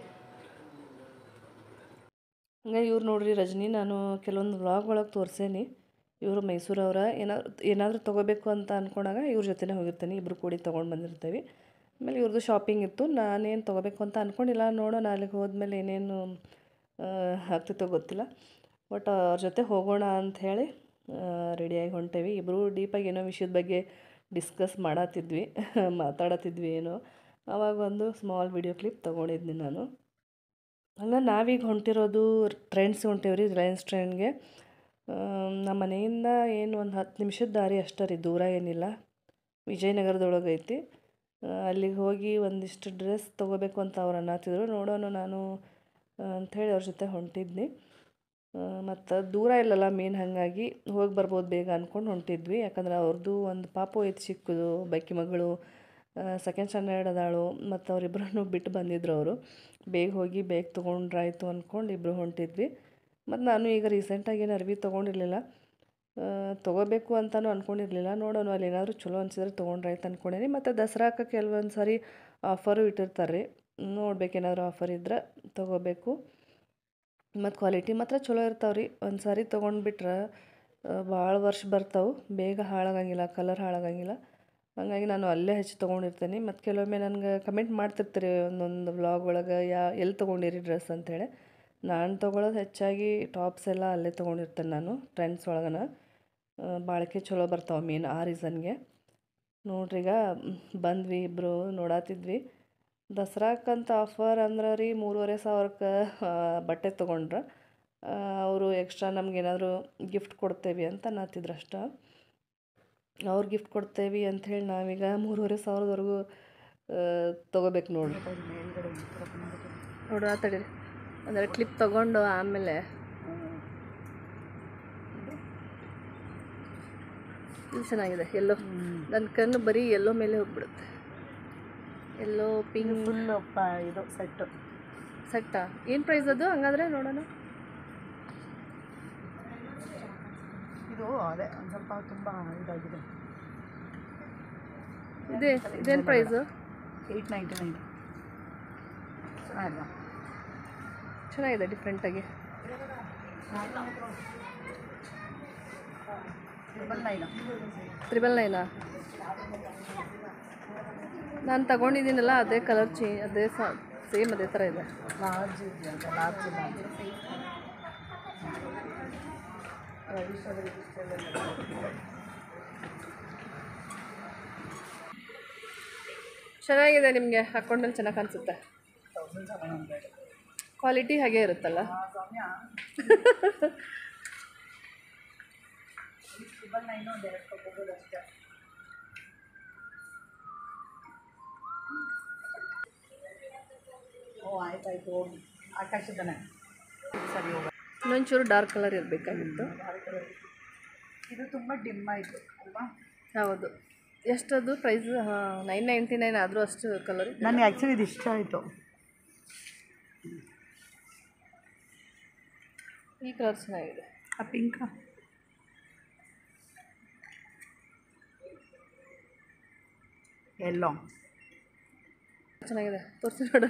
ಹಂಗೆ ಇವ್ರು ನೋಡ್ರಿ ರಜನಿ, ನಾನು ಕೆಲವೊಂದು ವ್ಲಾಗ್ ಒಳಗೆ ತೋರಿಸೇನಿ. ಇವರು ಮೈಸೂರವ್ರ. ಏನಾದ್ರು ಏನಾದರೂ ತೊಗೋಬೇಕು ಅಂತ ಅಂದ್ಕೊಂಡಾಗ ಇವ್ರ ಜೊತೆನೇ ಹೋಗಿರ್ತೀನಿ. ಇಬ್ಬರು ಕೂಡಿ ತೊಗೊಂಡು ಬಂದಿರ್ತೀವಿ. ಆಮೇಲೆ ಇವ್ರದ್ದು ಶಾಪಿಂಗ್ ಇತ್ತು. ನಾನೇನು ತೊಗೋಬೇಕು ಅಂತ ಅಂದ್ಕೊಂಡಿಲ್ಲ. ನೋಡೋಣ ಅಲ್ಲಿಗೆ ಹೋದ್ಮೇಲೆ ಏನೇನು ಆಗ್ತಿತ್ತೋ ಗೊತ್ತಿಲ್ಲ. ಬಟ್ ಅವ್ರ ಜೊತೆ ಹೋಗೋಣ ಅಂಥೇಳಿ ರೆಡಿಯಾಗಿ ಹೊಂಟೇವಿ. ಇಬ್ಬರು ಡೀಪಾಗಿ ಏನೋ ವಿಷಯದ ಬಗ್ಗೆ ಡಿಸ್ಕಸ್ ಮಾಡತ್ತಿದ್ವಿ, ಮಾತಾಡತ್ತಿದ್ವಿ ಏನೋ. ಆವಾಗ ಒಂದು ಸ್ಮಾಲ್ ವಿಡಿಯೋ ಕ್ಲಿಪ್ ತೊಗೊಂಡಿದ್ನಿ ನಾನು. ಹಂಗೆ ನಾವೀಗ ಹೊಂಟಿರೋದು ಟ್ರೆಂಡ್ಸ್ ಹೊಂಟೇವ್ರಿ, ರಿಲಯನ್ಸ್ ಟ್ರೆಂಡ್ಗೆ. ನಮ್ಮ ಮನೆಯಿಂದ ಏನು ಒಂದು ಹತ್ತು ನಿಮಿಷದ ದಾರಿ ಅಷ್ಟೇ ರೀ, ದೂರ ಏನಿಲ್ಲ. ವಿಜಯನಗರದೊಳಗೆ ಐತಿ. ಅಲ್ಲಿಗೆ ಹೋಗಿ ಒಂದಿಷ್ಟು ಡ್ರೆಸ್ ತೊಗೋಬೇಕು ಅಂತ ಅವ್ರು ಅನ್ನತ್ತಿದ್ರು. ನೋಡೋಣ ನಾನು ಅಂಥೇಳಿ ಅವ್ರ ಜೊತೆ ಹೊಂಟಿದ್ನಿ. ಮತ್ತು ದೂರ ಇಲ್ಲಲ್ಲ ಮೇನ್, ಹಾಗಾಗಿ ಹೋಗಿ ಬರ್ಬೋದು ಬೇಗ ಅಂದ್ಕೊಂಡು ಹೊಂಟಿದ್ವಿ. ಯಾಕಂದ್ರೆ ಅವ್ರದ್ದು ಒಂದು ಪಾಪು ಐತಿ ಚಿಕ್ಕದು, ಬೈಕಿ ಮಗಳು ಸೆಕೆಂಡ್ ಸ್ಟ್ಯಾಂಡರ್ಡ್ ಅದಾಳು. ಮತ್ತು ಅವರಿಬ್ಬರನ್ನು ಬಿಟ್ಟು ಬಂದಿದ್ರು ಅವರು. ಬೇಗ ಹೋಗಿ ಬೇಗ ತೊಗೊಂಡ್ರಾಯ್ತು ಅಂದ್ಕೊಂಡು ಇಬ್ಬರು ಹೊಂಟಿದ್ವಿ. ಮತ್ತು ನಾನು ಈಗ ರೀಸೆಂಟಾಗಿ ಏನು ಅರ್ವಿ ತೊಗೊಂಡಿರಲಿಲ್ಲ, ತೊಗೋಬೇಕು ಅಂತಲೂ ಅಂದ್ಕೊಂಡಿರಲಿಲ್ಲ. ನೋಡೋಣ ಅಲ್ಲಿ ಏನಾದರೂ ಚಲೋ ಅನಿಸಿದ್ರೆ ತೊಗೊಂಡ್ರಾಯ್ತು ಅಂದ್ಕೊಂಡೇನಿ. ಮತ್ತು ದಸರಾಕ್ಕೆ ಕೆಲವೊಂದು ಸಾರಿ ಆಫರು ಇಟ್ಟಿರ್ತಾರೆ ರೀ, ನೋಡ್ಬೇಕೇನಾದರೂ ಆಫರ್ ಇದ್ರೆ ತೊಗೋಬೇಕು. ಮತ್ತು ಕ್ವಾಲಿಟಿ ಮಾತ್ರ ಚಲೋ ಇರ್ತಾವೆ ರೀ. ಒಂದು ಸಾರಿ ತೊಗೊಂಡ್ಬಿಟ್ರೆ ಭಾಳ ವರ್ಷ ಬರ್ತಾವೆ, ಬೇಗ ಹಾಳಾಗಂಗಿಲ್ಲ, ಕಲರ್ ಹಾಳಾಗಂಗಿಲ್ಲ. ಹಾಗಾಗಿ ನಾನು ಅಲ್ಲೇ ಹೆಚ್ಚು ತೊಗೊಂಡಿರ್ತೀನಿ. ಮತ್ತು ಕೆಲವೊಮ್ಮೆ ನನಗೆ ಕಮೆಂಟ್ ಮಾಡ್ತಿರ್ತೀರಿ ಒಂದೊಂದು ವ್ಲಾಗ್ ಒಳಗೆ, ಯಾ ಎಲ್ಲಿ ತೊಗೊಂಡಿರಿ ಡ್ರೆಸ್ ಅಂಥೇಳಿ. ನಾನು ತೊಗೊಳೋದು ಹೆಚ್ಚಾಗಿ ಟಾಪ್ಸ್ ಎಲ್ಲ ಅಲ್ಲೇ ತೊಗೊಂಡಿರ್ತೇನೆ ನಾನು, ಟ್ರೆಂಡ್ಸ್ ಒಳಗನ. ಬಾಳಿಕೆ ಚಲೋ ಬರ್ತಾವೆ ಮೇನ್ ಆ ರೀಸನ್ಗೆ. ನೋಡ್ರಿ ಈಗ ಬಂದ್ವಿ, ಇಬ್ಬರು ನೋಡಾತಿದ್ವಿ. ದಸರಾಕ್ಕಂತ ಆಫರ್ ಅಂದ್ರೆ ರೀ ಮೂರುವರೆ ಸಾವಿರಕ್ಕೆ ಬಟ್ಟೆ ತೊಗೊಂಡ್ರೆ ಅವರು ಎಕ್ಸ್ಟ್ರಾ ನಮಗೇನಾದರೂ ಗಿಫ್ಟ್ ಕೊಡ್ತೇವೆ ಅಂತ ಅನ್ನತ್ತಿದ್ರು ಅಷ್ಟೇ. ಅವ್ರು ಗಿಫ್ಟ್ ಕೊಡ್ತೇವೆ ಅಂಥೇಳಿ ನಾವೀಗ ಮೂರುವರೆ ಸಾವಿರದವರೆಗೂ ತೊಗೋಬೇಕು ನೋಡ್ರಿ. ನೋಡ್ರಿ ತಡೀರಿ ಅಂದರೆ ಕ್ಲಿಪ್ ತೊಗೊಂಡು ಆಮೇಲೆ ಇದು ಚೆನ್ನಾಗಿದೆ. ಎಲ್ಲೋ ನನ್ನ ಕಣ್ಣು ಬರೀ ಎಲ್ಲೋ ಮೇಲೆ ಹೋಗ್ಬಿಡುತ್ತೆ. ಎಲ್ಲೋ ಪಿಂಕ್ ಫುಲ್ ಇದು ಸೆಟ್ಟು ಸೆಟ್ಟಾ? ಏನು ಪ್ರೈಸ್ ಅದು ಹಂಗಾದ್ರೆ ನೋಡೋಣ. ಇದು ಅದೇ ಒಂದು ಸ್ವಲ್ಪ ತುಂಬ ಇದಾಗಿದೆ. ಇದೆ ಇದೇನು ಪ್ರೈಸು? Eight ninety nine. ಚೆನ್ನಾಗಿಲ್ಲ? ಚೆನ್ನಾಗಿದೆ ಡಿಫ್ರೆಂಟಾಗಿ. ಟ್ರಿಬಲ್ ನೈನ್ ತ್ರಿಬಲ್ ನೈನಾ? ನಾನು ತಗೊಂಡಿದ್ದೀನಲ್ಲ ಅದೇ ಕಲರ್ ಚೇ ಅದೇ ಸೇಮ್ ಅದೇ ಥರ ಇದೆ. ಲಾರ್ಜ್ ಇದೆಯಂತ. ಲಾರ್ಜ್ ಚೆನ್ನಾಗಿದೆ. ನಿಮಗೆ ಹಾಕ್ಕೊಂಡ್ಮೇಲೆ ಚೆನ್ನಾಗಿ ಕಾಣಿಸುತ್ತೆ. ಕ್ವಾಲಿಟಿ ಹಾಗೆ ಇರುತ್ತಲ್ಲ. ಟ್ರಿಬಲ್ ನೈನು ಒಂದು ಎರಡು ತಗೋಬೋದು ಅಷ್ಟೇ. ಓ ಆಯ್ತಾಯ್ತು, ಹೋಗಿ ಆಕಾಶದನೆ ಸರಿ ಹೋಗ. ಇನ್ನೊಂಚೂರು ಡಾರ್ಕ್ ಕಲರ್ ಇರಬೇಕಾಗಿತ್ತು. ಇದು ತುಂಬ ಡಿಮ್ ಆಯಿತು ಅಲ್ವಾ? ಹೌದು. ಎಷ್ಟದು ಪ್ರೈಸ್? ಹಾಂ, ನೈನ್ ನೈಂಟಿ ನೈನ್ ಆದರೂ ಅಷ್ಟು ಕಲರ್. ನನಗೆ ಆ್ಯಕ್ಚುಲಿ ಇದು ಇಷ್ಟ ಆಯಿತು. ಈ ಕಲರ್ ಚೆನ್ನಾಗಿದೆ. ಆ ಪಿಂಕ್ ಎಲ್ಲೋ ಚೆನ್ನಾಗಿದೆ. ತೋರಿಸಿ ನೋಡು.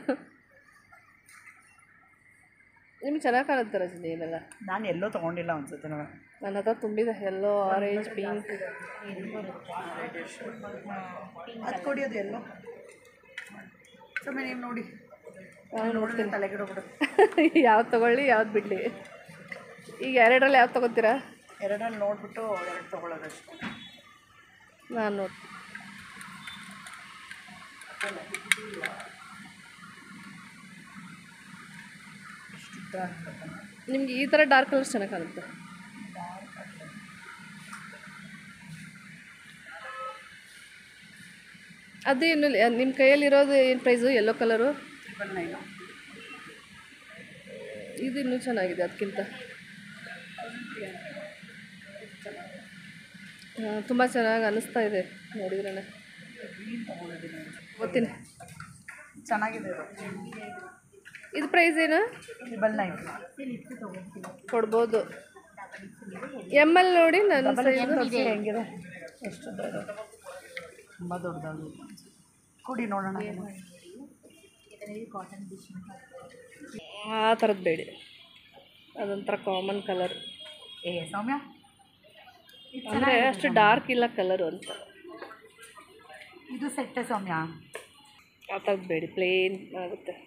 ನಿಮ್ಗೆ ಚೆನ್ನಾಗಿ ಕಾಣುತ್ತೆ ರಜನಿ ಇದೆಲ್ಲ. ನಾನು ಎಲ್ಲೋ ತೊಗೊಂಡಿಲ್ಲ ಅನ್ಸುತ್ತೆ. ನಾವು ನನ್ನ ಹತ್ರ ತುಂಬಿದೆ ಎಲ್ಲೋ, ಆರೆಂಜ್, ಪಿಂಕ್. ಅದು ಕೊಡಿ, ಅದು ಎಲ್ಲೋ ಸುಮ್ಮನೆ ನೀವು ನೋಡಿ. ನಾನು ನೋಡ್ತೀನಿ. ತಲೆಗಿಡೋಬಿಡು. ಯಾವ್ದು ತೊಗೊಳ್ಳಿ ಯಾವ್ದು ಬಿಡಲಿ? ಈಗ ಎರಡರಲ್ಲಿ ಯಾವ್ದು ತೊಗೋತೀರಾ? ಎರಡರಲ್ಲಿ ನೋಡಿಬಿಟ್ಟು ಎರಡು ತೊಗೊಳ್ಳೋದಷ್ಟು. ನಾನು ನೋಡ್ತೀನಿ. ನಿಮ್ಗೆ ಈ ಥರ ಡಾರ್ಕ್ ಕಲರ್ಸ್ ಚೆನ್ನಾಗಿ ಕಾಣುತ್ತೆ. ಅದೇನು ನಿಮ್ಮ ಕೈಯಲ್ಲಿರೋದು ಏನು price? Yellow colour triple nine. ಇದು ಇನ್ನೂ ಚೆನ್ನಾಗಿದೆ ಅದಕ್ಕಿಂತ. ಹಾಂ, ತುಂಬ ಚೆನ್ನಾಗಿ ಅನ್ನಿಸ್ತಾ ಇದೆ ನೋಡಿದ್ರೇ. ಗೊತ್ತೀನಿ. ಚೆನ್ನಾಗಿದೆ ಇದು ಪ್ರೈಸ್ ಏನು? ಟ್ರಿಬಲ್ ನೈನ್ ಕೊಡ್ಬೋದು. ಎಮ್ ಎಲ್ ನೋಡಿ ನನ್ನ ಸೈಜ್ ಹೆಂಗಿದೆ, ಎಷ್ಟು ದೊಡ್ಡ, ತುಂಬ ದೊಡ್ಡದಾಗಿ ಕೊಡಿ ನೋಡೋಣ. ಆ ಥರದ್ದು ಬೇಡಿ, ಅದೊಂಥರ ಕಾಮನ್ ಕಲರ್. ಏ ಸೌಮ್ಯ, ಅಂದರೆ ಅಷ್ಟು ಡಾರ್ಕ್ ಇಲ್ಲ ಕಲರು ಅಂತ. ಇದು ಸೆಟ್ಟೆ ಸೌಮ್ಯ. ಆ ಥರದ್ದು ಬೇಡಿ, ಪ್ಲೇನ್ ಆಗುತ್ತೆ.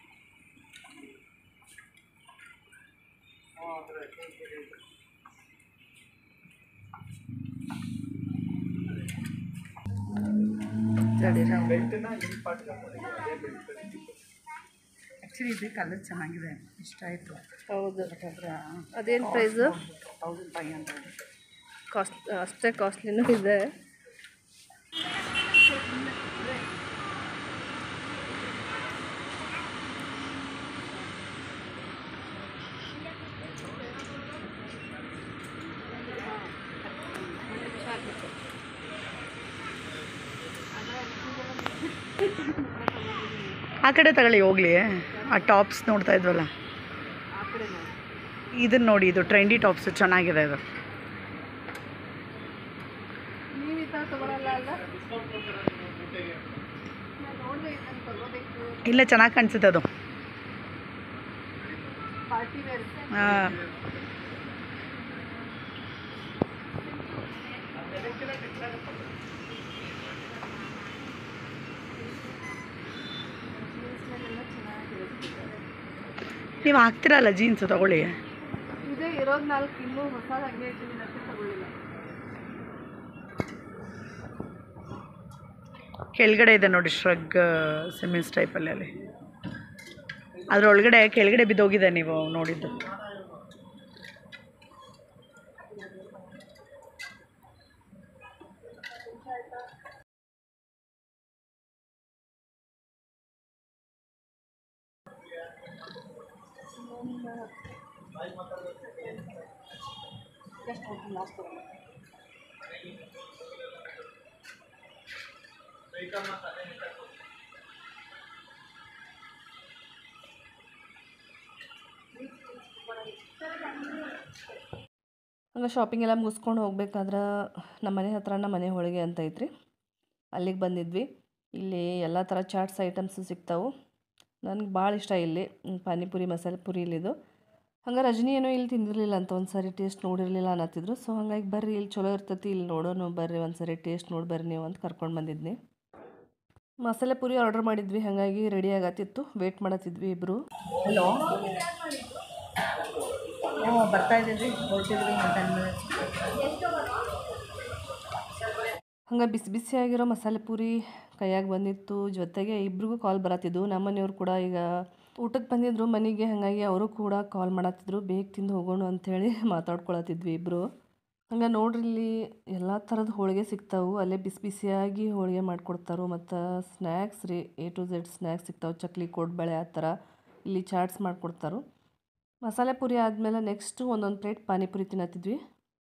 ಆ್ಯಕ್ಚುಲಿ ಇದು ಕಲರ್ ಚೆನ್ನಾಗಿದೆ, ಇಷ್ಟ ಆಯಿತು. ಹೌದು. ಅದೇನು price? Thousand five hundred. Cost ಅಷ್ಟೇ ಕಾಸ್ಟ್ಲಿನೂ ಇದೆ. ಆ ಕಡೆ ತಗೊಳ್ಳಿ ಹೋಗ್ಲಿ. ಆ ಟಾಪ್ಸ್ ನೋಡ್ತಾ ಇದ್ವಲ್ಲ, ಇದನ್ನು ನೋಡಿ, ಇದು ಟ್ರೆಂಡಿ ಟಾಪ್ಸು ಚೆನ್ನಾಗಿದೆ. ಇದು ಇಲ್ಲ, ಚೆನ್ನಾಗಿ ಕಾಣಿಸುತ್ತೆ ಅದು. ಹಾಂ, ನೀವು ಹಾಕ್ತಿರಲ್ಲ ಜೀನ್ಸು, ತಗೊಳ್ಳಿ. ಇದೇ ಇರೋದು ನಾಲ್ಕು, ಇನ್ನೂ ಹೊಸದು ಹಂಗೆ ಇಟ್ಟಿದ್ದೀನಿ, ಅದಕ್ಕೆ ತಗೊಳ್ಳಿಲ್ಲ. ಕೆಳಗಡೆ ಇದೆ ನೋಡಿ, ಶ್ರಗ್ ಸೆಮಿನ್ಸ್ ಟೈಪಲ್ಲಿ. ಅಲ್ಲಿ ಅದರೊಳಗಡೆ ಕೆಳಗಡೆ ಬಿದ್ದೋಗಿದೆ, ನೀವು ನೋಡಿದ್ದು. ಎಷ್ಟು ಹೋಗ್ತೀನಿ ಲಾಸ್ಟ್ ಹಂಗೆ ಶಾಪಿಂಗ್ ಎಲ್ಲ ಮುಗಿಸ್ಕೊಂಡು ಹೋಗ್ಬೇಕಾದ್ರೆ ನಮ್ಮ ಮನೆ ಹತ್ರನ ಮನೆ ಹೋಳಿಗೆ ಅಂತ ಐತ್ರಿ, ಅಲ್ಲಿಗೆ ಬಂದಿದ್ವಿ. ಇಲ್ಲಿ ಎಲ್ಲ ಥರ ಚಾಟ್ಸ್ ಐಟಮ್ಸು ಸಿಗ್ತಾವೆ. ನನಗೆ ಭಾಳ ಇಷ್ಟ ಇಲ್ಲಿ ಪಾನಿಪುರಿ ಮಸಾಲೆ ಪುರಿ ಇಲ್ಲಿದು. ಹಂಗೆ ರಜನಿ ಏನೋ ಇಲ್ಲಿ ತಿಂದಿರಲಿಲ್ಲ ಅಂತ ಒಂದು ಸಾರಿ ಟೇಸ್ಟ್ ನೋಡಿರಲಿಲ್ಲ ಅನ್ನತ್ತಿದ್ರು. ಸೊ ಹಾಗಾಗಿ ಬರ್ರಿ ಇಲ್ಲಿ ಚಲೋ ಇರ್ತೈತಿ, ಇಲ್ಲಿ ನೋಡೋಣ ಬರ್ರಿ ಒಂದು ಸಾರಿ ಟೇಸ್ಟ್ ನೋಡಿ ಬರ್ರಿ ನೀವು ಅಂತ ಕರ್ಕೊಂಡು ಬಂದಿದ್ನಿ. ಮಸಾಲೆ ಪುರಿ ಆರ್ಡರ್ ಮಾಡಿದ್ವಿ, ಹಾಗಾಗಿ ರೆಡಿ ಆಗತ್ತಿತ್ತು, ವೇಟ್ ಮಾಡತ್ತಿದ್ವಿ ಇಬ್ಬರು. ಹಲೋ, ಹ್ಞೂ ಬರ್ತಾ ಇದ್ದೀವಿ, ಹೊರಟಿದ್ವಿ ಟೆನ್ ಮಿನಿಟ್ಸ್. ಹಂಗೆ ಬಿಸಿ ಬಿಸಿಯಾಗಿರೋ ಮಸಾಲೆ ಪೂರಿ ಕೈಯಾಗಿ ಬಂದಿತ್ತು. ಜೊತೆಗೆ ಇಬ್ರಿಗೂ ಕಾಲ್ ಬರತ್ತಿದ್ದು. ನಮ್ಮ ಮನೆಯವ್ರು ಕೂಡ ಈಗ ಊಟಕ್ಕೆ ಬಂದಿದ್ರು ಮನೆಗೆ, ಹಾಗಾಗಿ ಅವರು ಕೂಡ ಕಾಲ್ ಮಾಡತ್ತಿದ್ರು, ಬೇಗ ತಿಂದು ಹೋಗೋಣ ಅಂಥೇಳಿ ಮಾತಾಡ್ಕೊಳತ್ತಿದ್ವಿ ಇಬ್ಬರು. ಹಂಗೆ ನೋಡ್ರಿ ಇಲ್ಲಿ ಎಲ್ಲ ಥರದ ಹೋಳಿಗೆ ಸಿಗ್ತಾವೆ, ಅಲ್ಲೇ ಬಿಸಿ ಬಿಸಿಯಾಗಿ ಹೋಳಿಗೆ ಮಾಡಿಕೊಡ್ತಾರೆ. ಮತ್ತು ಸ್ನ್ಯಾಕ್ಸ್ ರೀ, ಎ ಟು ಝೆಡ್ ಸ್ನ್ಯಾಕ್ಸ್ ಸಿಗ್ತಾವೆ, ಚಕ್ಲಿ ಕೋಡ್ಬಳೆ ಆ ಥರ ಇಲ್ಲಿ ಚಾಟ್ಸ್ ಮಾಡಿಕೊಡ್ತಾರೆ. ಮಸಾಲೆ ಪುರಿ ಆದಮೇಲೆ ನೆಕ್ಸ್ಟು ಒಂದೊಂದು ಪ್ಲೇಟ್ ಪಾನಿಪುರಿ ತಿನ್ನತ್ತಿದ್ವಿ.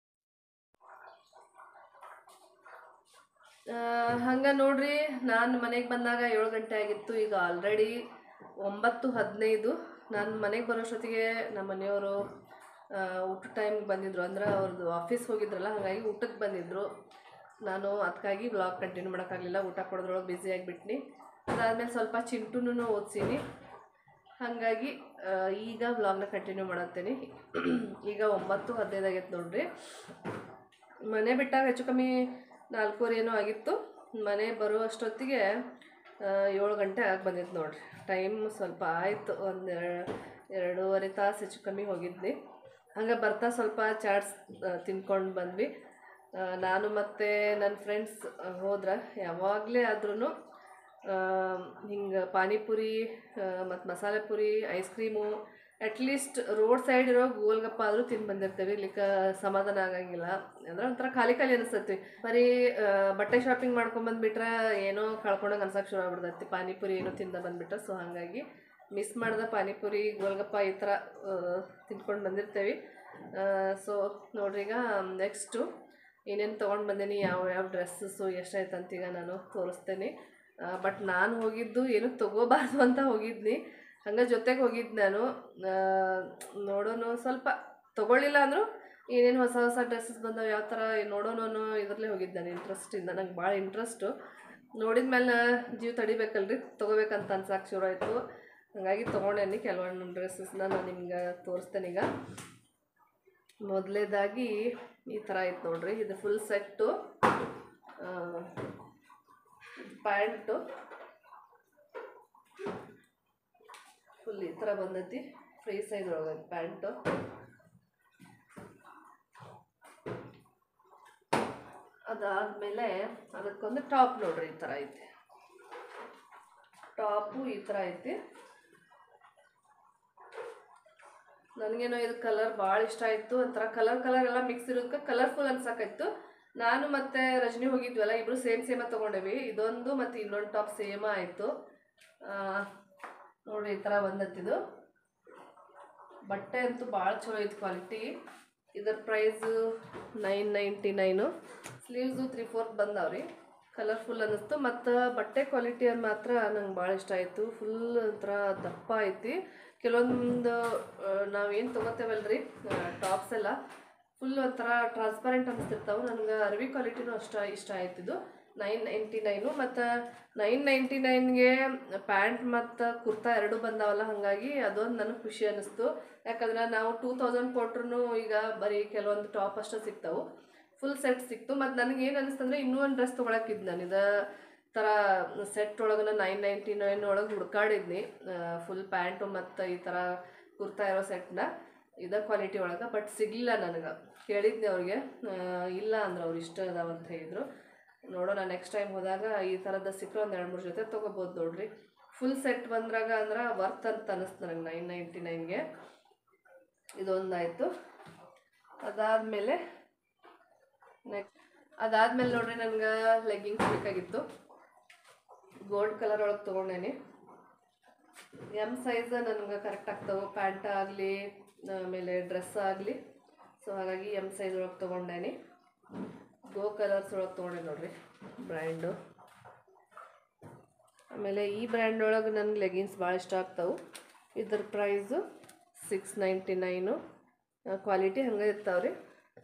ಹಂಗೆ ನೋಡ್ರಿ, ನಾನು ಮನೆಗೆ ಬಂದಾಗ ಏಳು ಗಂಟೆ ಆಗಿತ್ತು. ಈಗ ಆಲ್ರೆಡಿ ಒಂಬತ್ತು ಹದಿನೈದು. ನಾನು ಮನೆಗೆ ಬರೋಷ್ಟೊತ್ತಿಗೆ ನಮ್ಮ ಮನೆಯವರು ಊಟ ಟೈಮ್ಗೆ ಬಂದಿದ್ದರು, ಅಂದ್ರೆ ಅವ್ರದ್ದು ಆಫೀಸ್ ಹೋಗಿದ್ರಲ್ಲ, ಹಾಗಾಗಿ ಊಟಕ್ಕೆ ಬಂದಿದ್ದರು. ನಾನು ಅದಕ್ಕಾಗಿ ವ್ಲಾಗ್ ಕಂಟಿನ್ಯೂ ಮಾಡೋಕ್ಕಾಗಲಿಲ್ಲ, ಊಟ ಕೊಡೋದ್ರೊಳಗೆ ಬ್ಯುಸಿ ಆಗಿಬಿಟ್ನಿ. ಅದಾದಮೇಲೆ ಸ್ವಲ್ಪ ಚಿಂಟುನೂ ಓದಿಸೀನಿ, ಹಾಗಾಗಿ ಈಗ ವ್ಲಾಗ್ನ ಕಂಟಿನ್ಯೂ ಮಾಡತ್ತೇನೆ. ಈಗ ಒಂಬತ್ತು ಹದಿನೈದು ಆಗೈತೆ ನೋಡ್ರಿ. ಮನೆ ಬಿಟ್ಟಾಗ ಹೆಚ್ಚು ಕಮ್ಮಿ ನಾಲ್ಕೂವರೆ ಏನೋ ಆಗಿತ್ತು. ಮನೆ ಬರುವಷ್ಟೊತ್ತಿಗೆ ಏಳು ಗಂಟೆ ಆಗಿ ಬಂದಿತ್ತು ನೋಡ್ರಿ. ಟೈಮ್ ಸ್ವಲ್ಪ ಆಯಿತು, ಒಂದು ಎರಡೂವರೆ ತಾಸು ಹೆಚ್ಚು ಕಮ್ಮಿ ಹೋಗಿದ್ವಿ. ಹಂಗೆ ಬರ್ತಾ ಸ್ವಲ್ಪ ಚಾಟ್ಸ್ ತಿನ್ಕೊಂಡು ಬಂದ್ವಿ. ನಾನು ಮತ್ತು ನನ್ನ ಫ್ರೆಂಡ್ಸ್ ಹೋದ್ರೆ ಯಾವಾಗಲೇ ಆದ್ರೂ ಹಿಂಗೆ ಪಾನಿಪುರಿ ಮತ್ತು masala puri, ice cream, at least road side ಇರೋ ಗೋಲ್ಗಪ್ಪ ಆದರೂ ತಿಂದು ಬಂದಿರ್ತೇವೆ. ಇಲ್ಲಿಕ್ಕೆ ಸಮಾಧಾನ ಆಗಂಗಿಲ್ಲ, ಅಂದ್ರೆ ಒಂಥರ ಖಾಲಿ ಖಾಲಿ ಅನಿಸ್ತೈತಿ. ಬರೀ ಬಟ್ಟೆ ಶಾಪಿಂಗ್ ಮಾಡ್ಕೊಂಬಂದುಬಿಟ್ರೆ ಏನೋ ಕಳ್ಕೊಂಡಂಗೆ ಅನ್ಸಕ್ಕೆ ಶುರು ಆಗ್ಬಿಡ್ತೈತಿ, ಪಾನಿಪುರಿ ಏನೋ ತಿಂದ ಬಂದುಬಿಟ್ರೆ. ಸೊ ಹಾಗಾಗಿ ಮಿಸ್ ಮಾಡಿದ ಪಾನಿಪುರಿ, ಗೋಲ್ಗಪ್ಪ ಈ ಥರ ತಿನ್ಕೊಂಡು ಬಂದಿರ್ತೇವೆ. ಸೊ ನೋಡ್ರಿ, ಈಗ ನೆಕ್ಸ್ಟು ಏನೇನು ತೊಗೊಂಡು ಬಂದೀನಿ, ಯಾವ ಯಾವ ಡ್ರೆಸ್ಸಸ್ಸು ಎಷ್ಟಾಯ್ತು ಅಂತೀಗ ನಾನು ತೋರಿಸ್ತೇನೆ. ಬಟ್ ನಾನು ಹೋಗಿದ್ದು ಏನು ತೊಗೋಬಾರ್ದು ಅಂತ ಹೋಗಿದ್ನಿ, ಹಂಗೆ ಜೊತೆಗೆ ಹೋಗಿದ್ದು ನಾನು. ನೋಡೋಣ, ಸ್ವಲ್ಪ ತೊಗೊಳ್ಳಿಲ್ಲ ಅಂದರೂ ಏನೇನು ಹೊಸ ಹೊಸ ಡ್ರೆಸ್ಸಸ್ ಬಂದವು, ಯಾವ ಥರ ನೋಡೋಣ ಇದರಲ್ಲೇ ಹೋಗಿದ್ದು ನಾನು ಇಂಟ್ರೆಸ್ಟಿಂದ. ನಂಗೆ ಭಾಳ ಇಂಟ್ರೆಸ್ಟು. ನೋಡಿದ ಮೇಲೆ ಜೀವ ತಡಿಬೇಕಲ್ರಿ, ತೊಗೋಬೇಕಂತ ಅನ್ಸಕ್ಕೆ ಶುರು ಆಯಿತು. ಹಾಗಾಗಿ ತೊಗೊಂಡೇನಿ ಕೆಲವೊಂದು ಡ್ರೆಸ್ಸಸ್ನ, ನಾನು ನಿಮ್ಗೆ ತೋರಿಸ್ತೇನೆ ಈಗ. ಮೊದಲೇದಾಗಿ ಈ ಥರ ಆಯ್ತು ನೋಡ್ರಿ, ಇದು ಫುಲ್ ಸೆಟ್ಟು, ಪ್ಯಾಂಟು ಫುಲ್ ಈ ಥರ ಬಂದೈತಿ, ಫ್ರೀ ಸೈಜ್ ಒಳಗೆ ಪ್ಯಾಂಟು. ಅದಾದಮೇಲೆ ಅದಕ್ಕೊಂದು ಟಾಪ್ ನೋಡ್ರಿ, ಈ ಥರ ಐತಿ ಟಾಪು, ಈ ಥರ ಐತಿ. ನನಗೇನೋ ಇದು ಕಲರ್ ಭಾಳ ಇಷ್ಟ ಆಯಿತು. ಒಂಥರ ಕಲರ್ ಕಲರ್ ಎಲ್ಲ ಮಿಕ್ಸ್ ಇರೋದಕ್ಕೆ ಕಲರ್ಫುಲ್ ಅನ್ಸಕ್ಕಾಯ್ತು. ನಾನು ಮತ್ತು ರಜನಿ ಹೋಗಿದ್ವಲ್ಲ, ಇಬ್ಬರು ಸೇಮ್ ಸೇಮ ತೊಗೊಂಡೇವಿ. ಇದೊಂದು ಮತ್ತು ಇನ್ನೊಂದು ಟಾಪ್ ಸೇಮ ಆಯಿತು ನೋಡಿರಿ. ಈ ಥರ ಬಂದತ್ತಿದು ಬಟ್ಟೆ ಅಂತೂ ಭಾಳ ಚಲೋ ಐತೆ ಕ್ವಾಲಿಟಿ. ಇದರ price nine ninety nine. Sleeves three fourth ಬಂದವ್ರಿ, ಕಲರ್ಫುಲ್ ಅನ್ನಿಸ್ತು. ಮತ್ತು ಬಟ್ಟೆ ಕ್ವಾಲಿಟಿ ಅದು ಮಾತ್ರ ನಂಗೆ ಭಾಳ ಇಷ್ಟ ಆಯಿತು. ಫುಲ್ ಒಂಥರ ದಪ್ಪ ಐತಿ. ಕೆಲವೊಂದು ನಾವೇನು ತೊಗೋತೇವಲ್ರಿ ಟಾಪ್ಸ್ ಎಲ್ಲ ಫುಲ್ ಒಂಥರ ಟ್ರಾನ್ಸ್ಪರೆಂಟ್ ಅನ್ನಿಸ್ತಿರ್ತಾವೆ. ನನಗೆ ಅರ್ವಿ ಕ್ವಾಲಿಟಿನೂ ಅಷ್ಟ ಇಷ್ಟ ಆಯ್ತಿದ್ದು. ನೈನ್ ನೈಂಟಿ ನೈನು ಮತ್ತು ನೈನ್ ನೈಂಟಿ ನೈನ್ಗೆ ಪ್ಯಾಂಟ್ ಮತ್ತು ಕುರ್ತಾ ಎರಡೂ ಬಂದಾವಲ್ಲ, ಹಾಗಾಗಿ ಅದೊಂದು ನನಗೆ ಖುಷಿ ಅನ್ನಿಸ್ತು. ಯಾಕಂದ್ರೆ ನಾವು ಟೂ ತೌಸಂಡ್ ಕೊಟ್ರೂ ಈಗ ಬರೀ ಕೆಲವೊಂದು ಟಾಪ್ ಅಷ್ಟೇ ಸಿಗ್ತಾವೆ, ಫುಲ್ ಸೆಟ್ ಸಿಕ್ತು. ಮತ್ತು ನನಗೇನು ಅನ್ನಿಸ್ತಂದ್ರೆ ಇನ್ನೂ ಒಂದು ಡ್ರೆಸ್ ತೊಗೊಳಕ್ಕಿದ್ದು ನಾನು ಇದು ಥರ ಸೆಟ್ ಒಳಗೆ ನೈನ್ ನೈಂಟಿ ನೈನ್ ಒಳಗೆ ಹುಡ್ಕಾಡಿದ್ನಿ, ಫುಲ್ ಪ್ಯಾಂಟು ಮತ್ತು ಈ ಥರ ಕುರ್ತಾ ಇರೋ ಸೆಟ್ನ ಇದೇ ಕ್ವಾಲಿಟಿ ಒಳಗೆ. ಬಟ್ ಸಿಗಲಿಲ್ಲ ನನಗೆ. ಕೇಳಿದ್ನಿ ಅವ್ರಿಗೆ, ಇಲ್ಲ ಅಂದ್ರೆ ಅವ್ರು ಇಷ್ಟ ಅದಾವಂತ ಹೇಳಿದರು. ನೋಡೋಣ ನೆಕ್ಸ್ಟ್ ಟೈಮ್ ಹೋದಾಗ ಈ ಥರದ್ದು ಸಿಕ್ಕರೆ ಒಂದು ಎರಡು ಮೂರು ಜೊತೆ ತೊಗೋಬೋದು ನೋಡ್ರಿ. ಫುಲ್ ಸೆಟ್ ಬಂದ್ರಾಗ ಅಂದ್ರೆ ವರ್ತ್ ಅಂತ ಅನ್ನಿಸ್ತು ನನಗೆ ನೈನ್ ನೈಂಟಿ ನೈನ್ಗೆ. ಇದೊಂದಾಯಿತು. ಅದಾದಮೇಲೆ ನೆಕ್ಸ್ಟ್ ಅದಾದಮೇಲೆ ನೋಡ್ರಿ, ನನಗೆ ಲೆಗ್ಗಿಂಗ್ಸ್ ಬೇಕಾಗಿತ್ತು. ಗೋಲ್ಡ್ ಕಲರ್ ಒಳಗೆ ತೊಗೊಂಡೇನಿ. ಎಮ್ ಸೈಜ್ ನನಗೆ ಕರೆಕ್ಟ್ ಆಗ್ತಾವೆ, ಪ್ಯಾಂಟ್ ಆಗಲಿ ಆಮೇಲೆ ಡ್ರೆಸ್ ಆಗಲಿ. ಸೊ ಹಾಗಾಗಿ ಎಮ್ ಸೈಜ್ ಒಳಗೆ ತೊಗೊಂಡೇನಿ. ಗೋ ಕಲರ್ಸ್ ಒಳಗೆ ತೊಗೊಂಡೆ ನೋಡ್ರಿ ಬ್ರ್ಯಾಂಡು. ಆಮೇಲೆ ಈ ಬ್ರ್ಯಾಂಡ್ ಒಳಗೆ ನನಗೆ ಲೆಗಿನ್ಸ್ ಭಾಳ ಇಷ್ಟ ಆಗ್ತಾವೆ. ಇದ್ರ price six ninety nine. Quality ಹಂಗೆ ಇರ್ತಾವ್ರಿ.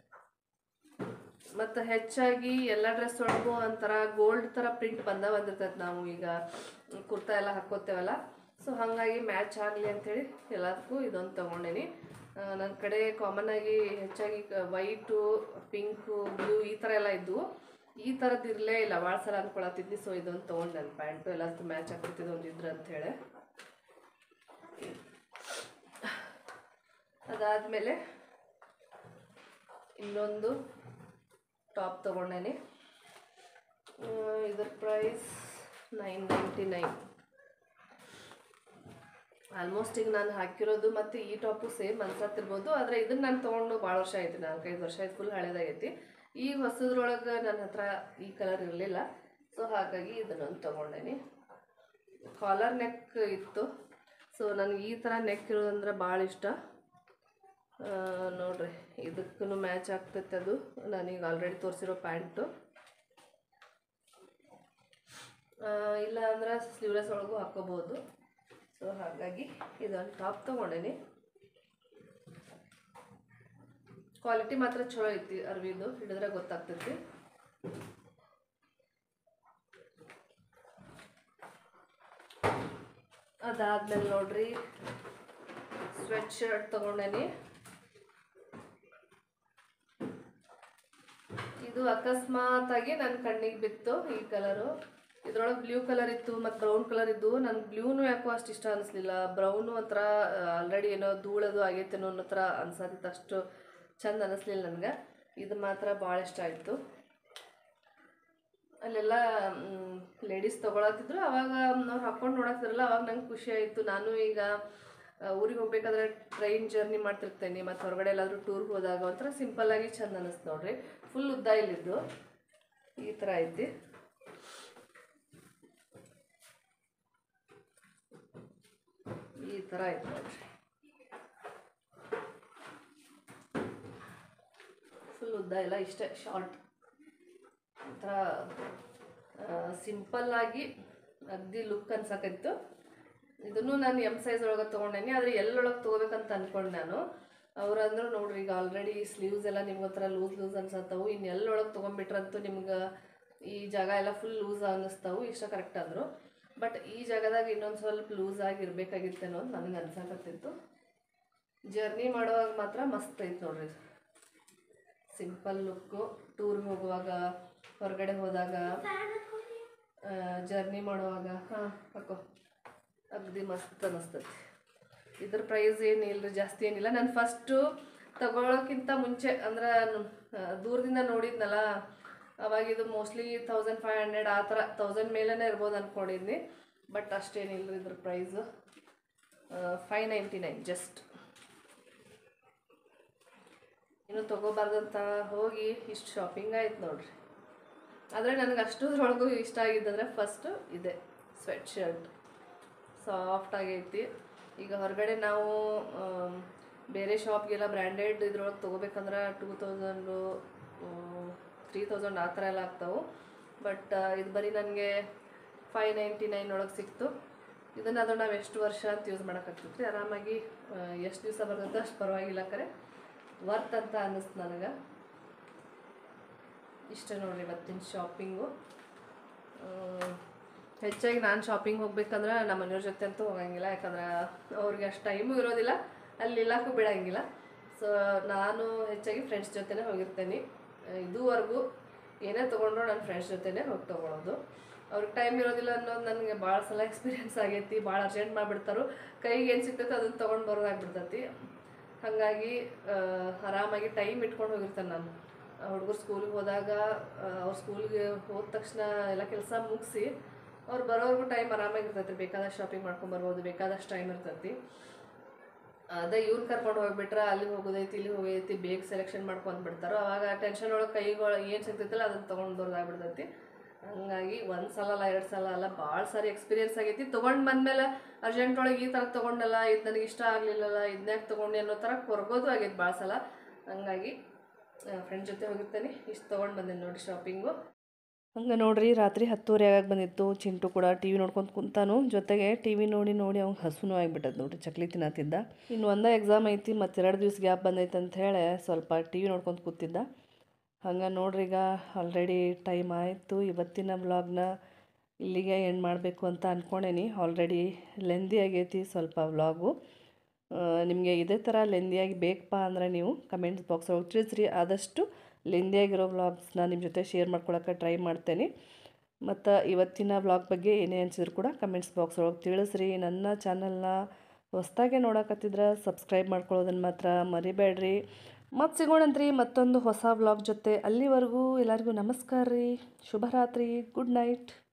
ಮತ್ತು ಹೆಚ್ಚಾಗಿ ಎಲ್ಲ ಡ್ರೆಸ್ ಒಳಗೂ ಒಂಥರ ಗೋಲ್ಡ್ ಥರ ಪ್ರಿಂಟ್ ಬಂದ ಬಂದಿರ್ತೈತೆ. ನಾವು ಈಗ ಕುರ್ತಾ ಎಲ್ಲ ಹಾಕ್ಕೋತೇವಲ್ಲ, ಸೊ ಹಾಗಾಗಿ ಮ್ಯಾಚ್ ಆಗಲಿ ಅಂಥೇಳಿ ಎಲ್ಲದಕ್ಕೂ ಇದೊಂದು ತೊಗೊಂಡೇನಿ. ನನ್ನ ಕಡೆ ಕಾಮನ್ ಆಗಿ ಹೆಚ್ಚಾಗಿ ವೈಟು, ಪಿಂಕು, ಬ್ಲೂ ಈ ಥರ ಎಲ್ಲ ಇದ್ದವು. ಈ ಥರದ್ದು ಇರಲೇ ಇಲ್ಲ, ಭಾಳ ಸಲ ಅಂದ್ಕೊಳತ್ತಿದ್ನಿ. ಸೊ ಇದೊಂದು ತೊಗೊಂಡು ನನ್ನ ಪ್ಯಾಂಟು ಎಲ್ಲದಕ್ಕೂ ಮ್ಯಾಚ್ ಆಗ್ತಿದ್ದು ಒಂದು ಇದ್ರೆ ಅಂಥೇಳಿ. ಅದಾದಮೇಲೆ ಇನ್ನೊಂದು ಟಾಪ್ ತೊಗೊಂಡೇನಿ. ಇದರ price nine ninety nine. Almost ಈಗ ನಾನು ಹಾಕಿರೋದು ಮತ್ತು ಈ ಟಾಪು ಸೇಮ್ ಅನ್ಸತ್ತಿರ್ಬೋದು. ಆದರೆ ಇದನ್ನು ನಾನು ತೊಗೊಂಡು ಭಾಳ ವರ್ಷ ಆಯ್ತು, ನಾಲ್ಕೈದು ವರ್ಷ ಆಯ್ತು, ಫುಲ್ ಹಳೇದಾಗೈತಿ. ಈಗ ಹೊಸದ್ರೊಳಗೆ ನನ್ನ ಹತ್ರ ಈ ಕಲರ್ ಇರಲಿಲ್ಲ. ಸೊ ಹಾಗಾಗಿ ಇದನ್ನೊಂದು ತೊಗೊಂಡೇನಿ. ಕಾಲರ್ ನೆಕ್ ಇತ್ತು. ಸೊ ನನಗೆ ಈ ಥರ ನೆಕ್ ಇರೋದಂದ್ರೆ ಭಾಳ ಇಷ್ಟ. ನೋಡ್ರಿ ಇದಕ್ಕೂ ಮ್ಯಾಚ್ ಆಗ್ತೈತೆ. ಅದು ನಾನೀಗ ಆಲ್ರೆಡಿ ತೋರಿಸಿರೋ ಪ್ಯಾಂಟು. ಇಲ್ಲ ಅಂದ್ರೆ ಸ್ಲೀವ್ಲೆಸ್ ಒಳಗೂ ಹಾಕೋಬೋದು. ಸೊ ಹಾಗಾಗಿ ಇದೊಂದು ಟಾಪ್ ತೊಗೊಂಡೇನಿ. ಕ್ವಾಲಿಟಿ ಮಾತ್ರ ಚಲೋ ಐತಿ, ಅರ್ವಿದು ಹಿಡಿದ್ರೆ ಗೊತ್ತಾಗ್ತೈತಿ. ಅದಾದ್ಮೇಲೆ ನೋಡ್ರಿ ಸ್ವೆಟ್ ಶರ್ಟ್ ತೊಗೊಂಡೇನಿ. ಇದು ಅಕಸ್ಮಾತಾಗಿ ನನ್ನ ಕಣ್ಣಿಗೆ ಬಿತ್ತು ಈ ಕಲರು. ಇದ್ರೊಳಗೆ ಬ್ಲೂ ಕಲರ್ ಇತ್ತು ಮತ್ತು ಬ್ರೌನ್ ಕಲರ್ ಇದ್ದು. ನನಗೆ ಬ್ಲೂನು ಯಾಕೋ ಅಷ್ಟು ಇಷ್ಟ ಅನಿಸ್ಲಿಲ್ಲ. ಬ್ರೌನು ಒಂಥರ ಆಲ್ರೆಡಿ ಏನೋ ಧೂಳದು ಆಗೈತೇನೋ ಅನ್ನೋ ಥರ ಅನ್ಸತ್ತಿತ್ತು, ಅಷ್ಟು ಚಂದ ಅನ್ನಿಸ್ಲಿಲ್ಲ ನನಗೆ. ಇದು ಮಾತ್ರ ಭಾಳ ಇಷ್ಟ ಆಯಿತು. ಅಲ್ಲೆಲ್ಲ ಲೇಡೀಸ್ ತೊಗೊಳತ್ತಿದ್ರು, ಅವಾಗ ಅವ್ರು ಹಾಕ್ಕೊಂಡು ನೋಡತ್ತಿದ್ರಲ್ಲ, ಅವಾಗ ನಂಗೆ ಖುಷಿ ಆಯಿತು. ನಾನು ಈಗ ಊರಿಗೆ ಹೋಗ್ಬೇಕಾದ್ರೆ ಟ್ರೈನ್ ಜರ್ನಿ ಮಾಡ್ತಿರ್ತೇನೆ, ಮತ್ತು ಹೊರಗಡೆ ಎಲ್ಲಾದರೂ ಟೂರ್ಗೆ ಹೋದಾಗ ಒಂಥರ ಸಿಂಪಲ್ಲಾಗಿ ಚಂದ ಅನ್ನಿಸ್ತು ನೋಡ್ರಿ. ಫುಲ್ ಉದ್ದ ಇಲ್ಲಿದ್ದು ಈ ಥರ ಐತಿ. ಈ ಥರ ಐತೆ ನೋಡ್ರಿ, ಫುಲ್ ಉದ್ದ ಇಲ್ಲ, ಇಷ್ಟೇ ಶಾರ್ಟ್. ಒಂಥರ ಸಿಂಪಲ್ಲಾಗಿ ಅಗ್ದಿ ಲುಕ್ ಅನ್ಸಕೈತು. ಇದನ್ನು ನಾನು ಎಮ್ ಸೈಜ್ ಒಳಗೆ ತೊಗೊಂಡೇನಿ. ಆದರೆ ಎಲ್ಲೊಳಗೆ ತೊಗೋಬೇಕಂತ ಅಂದ್ಕೊಂಡು ನಾನು, ಅವ್ರು ಅಂದರು ನೋಡ್ರಿ ಈಗ ಆಲ್ರೆಡಿ ಸ್ಲೀವ್ಸ್ ಎಲ್ಲ ನಿಮ್ಗೆ ಒಂಥರ ಲೂಸ್ ಲೂಸ್ ಅನ್ಸತ್ತವು, ಇನ್ನು ಎಲ್ಲೊಳಗೆ ತೊಗೊಂಬಿಟ್ರಂತೂ ನಿಮ್ಗೆ ಈ ಜಾಗ ಎಲ್ಲ ಫುಲ್ ಲೂಸ್ ಅನ್ನಿಸ್ತಾವು, ಇಷ್ಟ ಕರೆಕ್ಟ್ ಅಂದರು. ಬಟ್ ಈ ಜಾಗದಾಗ ಇನ್ನೊಂದು ಸ್ವಲ್ಪ ಲೂಸ್ ಆಗಿರ್ಬೇಕಾಗಿತ್ತೇನೋ ಅಂತ ನನಗೆ ಅನ್ಸಕತ್ತಿತ್ತು. ಜರ್ನಿ ಮಾಡುವಾಗ ಮಾತ್ರ ಮಸ್ತ್ ಐತೆ ನೋಡ್ರಿ. ಸಿಂಪಲ್ ಲುಕ್ಕು, ಟೂರ್ಗೆ ಹೋಗುವಾಗ, ಹೊರಗಡೆ ಹೋದಾಗ, ಜರ್ನಿ ಮಾಡುವಾಗ ಹಾಂ ಹಾಕೋ ಅಗದಿ ಮಸ್ತ್ ಅನ್ನಿಸ್ತೈತಿ. ಇದ್ರ ಪ್ರೈಸ್ ಏನಿಲ್ಲ ರೀ, ಜಾಸ್ತಿ ಏನಿಲ್ಲ. ನಾನು ಫಸ್ಟು ತಗೊಳ್ಳೋಕ್ಕಿಂತ ಮುಂಚೆ ಅಂದ್ರೆ ದೂರದಿಂದ ನೋಡಿದ್ನಲ್ಲ, ಅವಾಗ ಇದು ಮೋಸ್ಟ್ಲಿ ತೌಸಂಡ್ ಫೈವ್ ಹಂಡ್ರೆಡ್ ಆ ಥರ ತೌಸಂಡ್ ಮೇಲೇ ಇರ್ಬೋದು ಅಂದ್ಕೊಂಡಿದ್ನಿ. ಬಟ್ ಅಷ್ಟೇನಿಲ್ಲ ಇದ್ರ price five ninety nine just. ಇನ್ನು ತೊಗೋಬಾರ್ದಂತ ಹೋಗಿ ಇಷ್ಟು ಶಾಪಿಂಗ್ ಆಯ್ತು ನೋಡ್ರಿ. ಆದರೆ ನನಗೆ ಅಷ್ಟೊಳಗೂ ಇಷ್ಟ ಆಗಿದ್ದಂದ್ರೆ ಫಸ್ಟು ಇದೆ ಸ್ವೆಟ್ ಶರ್ಟ್, ಸಾಫ್ಟ್ ಆಗೈತಿ. ಈಗ ಹೊರಗಡೆ ನಾವು ಬೇರೆ ಶಾಪ್ಗೆಲ್ಲ ಬ್ರ್ಯಾಂಡೆಡ್ ಇದ್ರೊಳಗೆ ತೊಗೋಬೇಕಂದ್ರೆ ಟೂ ತೌಸಂಡು ತ್ರೀ ತೌಸಂಡ್ ಆ ಥರ ಎಲ್ಲ ಆಗ್ತಾವೆ. ಬಟ್ ಇದು ಬರೀ ನನಗೆ ಫೈವ್ ನೈಂಟಿ ನೈನ್ ಒಳಗೆ ಸಿಕ್ತು. ಇದನ್ನು ಅದು ನಾವು ಎಷ್ಟು ವರ್ಷ ಅಂತ ಯೂಸ್ ಮಾಡೋಕ್ಕಾಗ್ತೈತಿ, ಆರಾಮಾಗಿ ಎಷ್ಟು ದಿವಸ ಬರ್ತೈತೆ ಅಷ್ಟು ಪರವಾಗಿಲ್ಲ, ಕರೆ ವರ್ತ್ ಅಂತ ಅನ್ನಿಸ್ತು ನನಗೆ. ಇಷ್ಟ ನೋಡಿರಿ ಇವತ್ತಿನ ಶಾಪಿಂಗು. ಹೆಚ್ಚಾಗಿ ನಾನು ಶಾಪಿಂಗ್ ಹೋಗ್ಬೇಕಂದ್ರೆ ನಮ್ಮ ಮನೆಯವ್ರ ಜೊತೆ ಅಂತೂ ಹೋಗಂಗಿಲ್ಲ, ಯಾಕಂದ್ರೆ ಅವ್ರಿಗೆ ಅಷ್ಟು ಟೈಮು ಇರೋದಿಲ್ಲ, ಅಲ್ಲಿ ಇಲ್ಲಕ್ಕೂ ಬಿಡೋಂಗಿಲ್ಲ. ಸೊ ನಾನು ಹೆಚ್ಚಾಗಿ ಫ್ರೆಂಡ್ಸ್ ಜೊತೆನೇ ಹೋಗಿರ್ತೇನೆ. ಇದುವರೆಗೂ ಏನೇ ತೊಗೊಂಡ್ರು ನನ್ನ ಫ್ರೆಂಡ್ಸ್ ಜೊತೆನೇ ಹೋಗಿ ತೊಗೊಳೋದು. ಅವ್ರಿಗೆ ಟೈಮ್ ಇರೋದಿಲ್ಲ ಅನ್ನೋದು ನನಗೆ ಭಾಳ ಸಲ ಎಕ್ಸ್ಪೀರಿಯೆನ್ಸ್ ಆಗೈತಿ. ಭಾಳ ಅರ್ಜೆಂಟ್ ಮಾಡಿಬಿಡ್ತಾರೋ, ಕೈಗೆ ಏನು ಸಿಗ್ತೈತೆ ಅದನ್ನು ತೊಗೊಂಡು ಬರೋದಾಗ್ಬಿಡ್ತೈತಿ. ಹಾಗಾಗಿ ಆರಾಮಾಗಿ ಟೈಮ್ ಇಟ್ಕೊಂಡು ಹೋಗಿರ್ತೇನೆ ನಾನು. ಹುಡುಗರು ಸ್ಕೂಲಿಗೆ ಹೋದಾಗ ಅವ್ರ ಸ್ಕೂಲಿಗೆ ಹೋದ ತಕ್ಷಣ ಎಲ್ಲ ಕೆಲಸ ಮುಗಿಸಿ ಅವ್ರು ಬರೋವರೆಗೂ ಟೈಮ್ ಆರಾಮಾಗಿರ್ತೈತಿ. ಬೇಕಾದಷ್ಟು ಶಾಪಿಂಗ್ ಮಾಡ್ಕೊಂಬರ್ಬೋದು, ಬೇಕಾದಷ್ಟು ಟೈಮ್ ಇರ್ತೈತಿ. ಅದೇ ಇವ್ರು ಕರ್ಕೊಂಡು ಹೋಗ್ಬಿಟ್ರೆ ಅಲ್ಲಿಗೆ ಹೋಗೋದೈತಿ ಇಲ್ಲಿಗೆ ಹೋಗೈತಿ ಬೇಗ ಸೆಲೆಕ್ಷನ್ ಮಾಡ್ಕೊಂಡು ಬಿಡ್ತಾರೋ, ಆವಾಗ ಟೆನ್ಷನ್ ಒಳಗೆ ಕೈಗಳು ಏನು ಸಿಗ್ತೈತಲ್ಲ ಅದನ್ನು ತೊಗೊಂಡು ಬರೋದಾಗ್ಬಿಡ್ತೈತಿ. ಹಂಗಾಗಿ ಒಂದು ಸಲ ಅಲ್ಲ ಎರಡು ಸಲ ಅಲ್ಲ ಭಾಳ ಸಾರಿ ಎಕ್ಸ್ಪೀರಿಯನ್ಸ್ ಆಗೈತಿ. ತೊಗೊಂಡು ಬಂದಮೇಲೆ ಅರ್ಜೆಂಟ್ ಒಳಗೆ ಈ ಥರ ತೊಗೊಂಡಲ್ಲ, ಇದು ನನಗೆ ಇಷ್ಟ ಆಗಲಿಲ್ಲಲ್ಲ, ಇದನ್ಯಾಕೆ ತೊಗೊಂಡು ಅನ್ನೋ ಥರ ಕೊರ್ಗೋದು ಆಗೈತೆ ಭಾಳ ಸಲ. ಹಂಗಾಗಿ ಫ್ರೆಂಡ್ ಜೊತೆ ಹೋಗಿರ್ತೇನೆ, ಇಷ್ಟು ತೊಗೊಂಡು ಬಂದೇನೆ ನೋಡಿ ಶಾಪಿಂಗು. ಹಂಗೆ ನೋಡ್ರಿ ರಾತ್ರಿ ಹತ್ತುವರೆ ಆಗಾಗ ಬಂದಿತ್ತು. ಚಿಂಟು ಕೂಡ ಟಿ ವಿ ನೋಡ್ಕೊಂಡು ಕುಂತಾನು, ಜೊತೆಗೆ ಟಿ ವಿ ನೋಡಿ ನೋಡಿ ಅವ್ನಿಗೆ ಹಸುನೂ ಆಗಿಬಿಟ್ಟದ ನೋಡ್ರಿ, ಚಕ್ಲಿ ತಿನ್ನತ್ತಿದ್ದ. ಇನ್ನು ಒಂದೇ ಎಕ್ಸಾಮ್ ಐತಿ, ಮತ್ತು ಎರಡು ದಿವ್ಸ ಗ್ಯಾಪ್ ಬಂದೈತೆ ಅಂತ ಹೇಳಿ ಸ್ವಲ್ಪ ಟಿ ವಿ ನೋಡ್ಕೊಂಡು ಕೂತಿದ್ದ. ಹಂಗೆ ನೋಡ್ರಿ ಈಗ ಆಲ್ರೆಡಿ ಟೈಮ್ ಆಯಿತು. ಇವತ್ತಿನ ವ್ಲಾಗ್ನ ಇಲ್ಲಿಗೆ ಎಂಡ್ ಮಾಡಬೇಕು ಅಂತ ಅಂದ್ಕೊಂಡೇನಿ. ಆಲ್ರೆಡಿ ಲೆಂದಿ ಆಗೈತಿ ಸ್ವಲ್ಪ ವ್ಲಾಗು. ನಿಮಗೆ ಇದೇ ಥರ ಲೆಂದಿಯಾಗಿ ಬೇಕಪ್ಪ ಅಂದರೆ ನೀವು ಕಮೆಂಟ್ಸ್ ಬಾಕ್ಸ್ ಒಳಗೆ ತಿಳಿಸ್ರಿ. ಆದಷ್ಟು ಲೆಂದಿಯಾಗಿರೋ ವ್ಲಾಗ್ಸ್ನ ನಿಮ್ಮ ಜೊತೆ ಶೇರ್ ಮಾಡ್ಕೊಳಕ್ಕೆ ಟ್ರೈ ಮಾಡ್ತೇನೆ. ಮತ್ತು ಇವತ್ತಿನ ವ್ಲಾಗ್ ಬಗ್ಗೆ ಏನೇ ಅನಿಸಿದ್ರು ಕೂಡ ಕಮೆಂಟ್ಸ್ ಬಾಕ್ಸ್ ಒಳಗೆ ತಿಳಿಸ್ರಿ. ನನ್ನ ಚಾನಲ್ನ ಹೊಸದಾಗೆ ನೋಡಕತ್ತಿದ್ರೆ ಸಬ್ಸ್ಕ್ರೈಬ್ ಮಾಡ್ಕೊಳ್ಳೋದನ್ನು ಮಾತ್ರ ಮರಿಬೇಡ್ರಿ. ಮತ್ತೆ ಸಿಗೋಣಂತ್ರಿ ಮತ್ತೊಂದು ಹೊಸ ವ್ಲಾಗ್ ಜೊತೆ. ಅಲ್ಲಿವರೆಗೂ ಎಲ್ಲರಿಗೂ ನಮಸ್ಕಾರ ರೀ, ಶುಭರಾತ್ರಿ, ಗುಡ್ ನೈಟ್.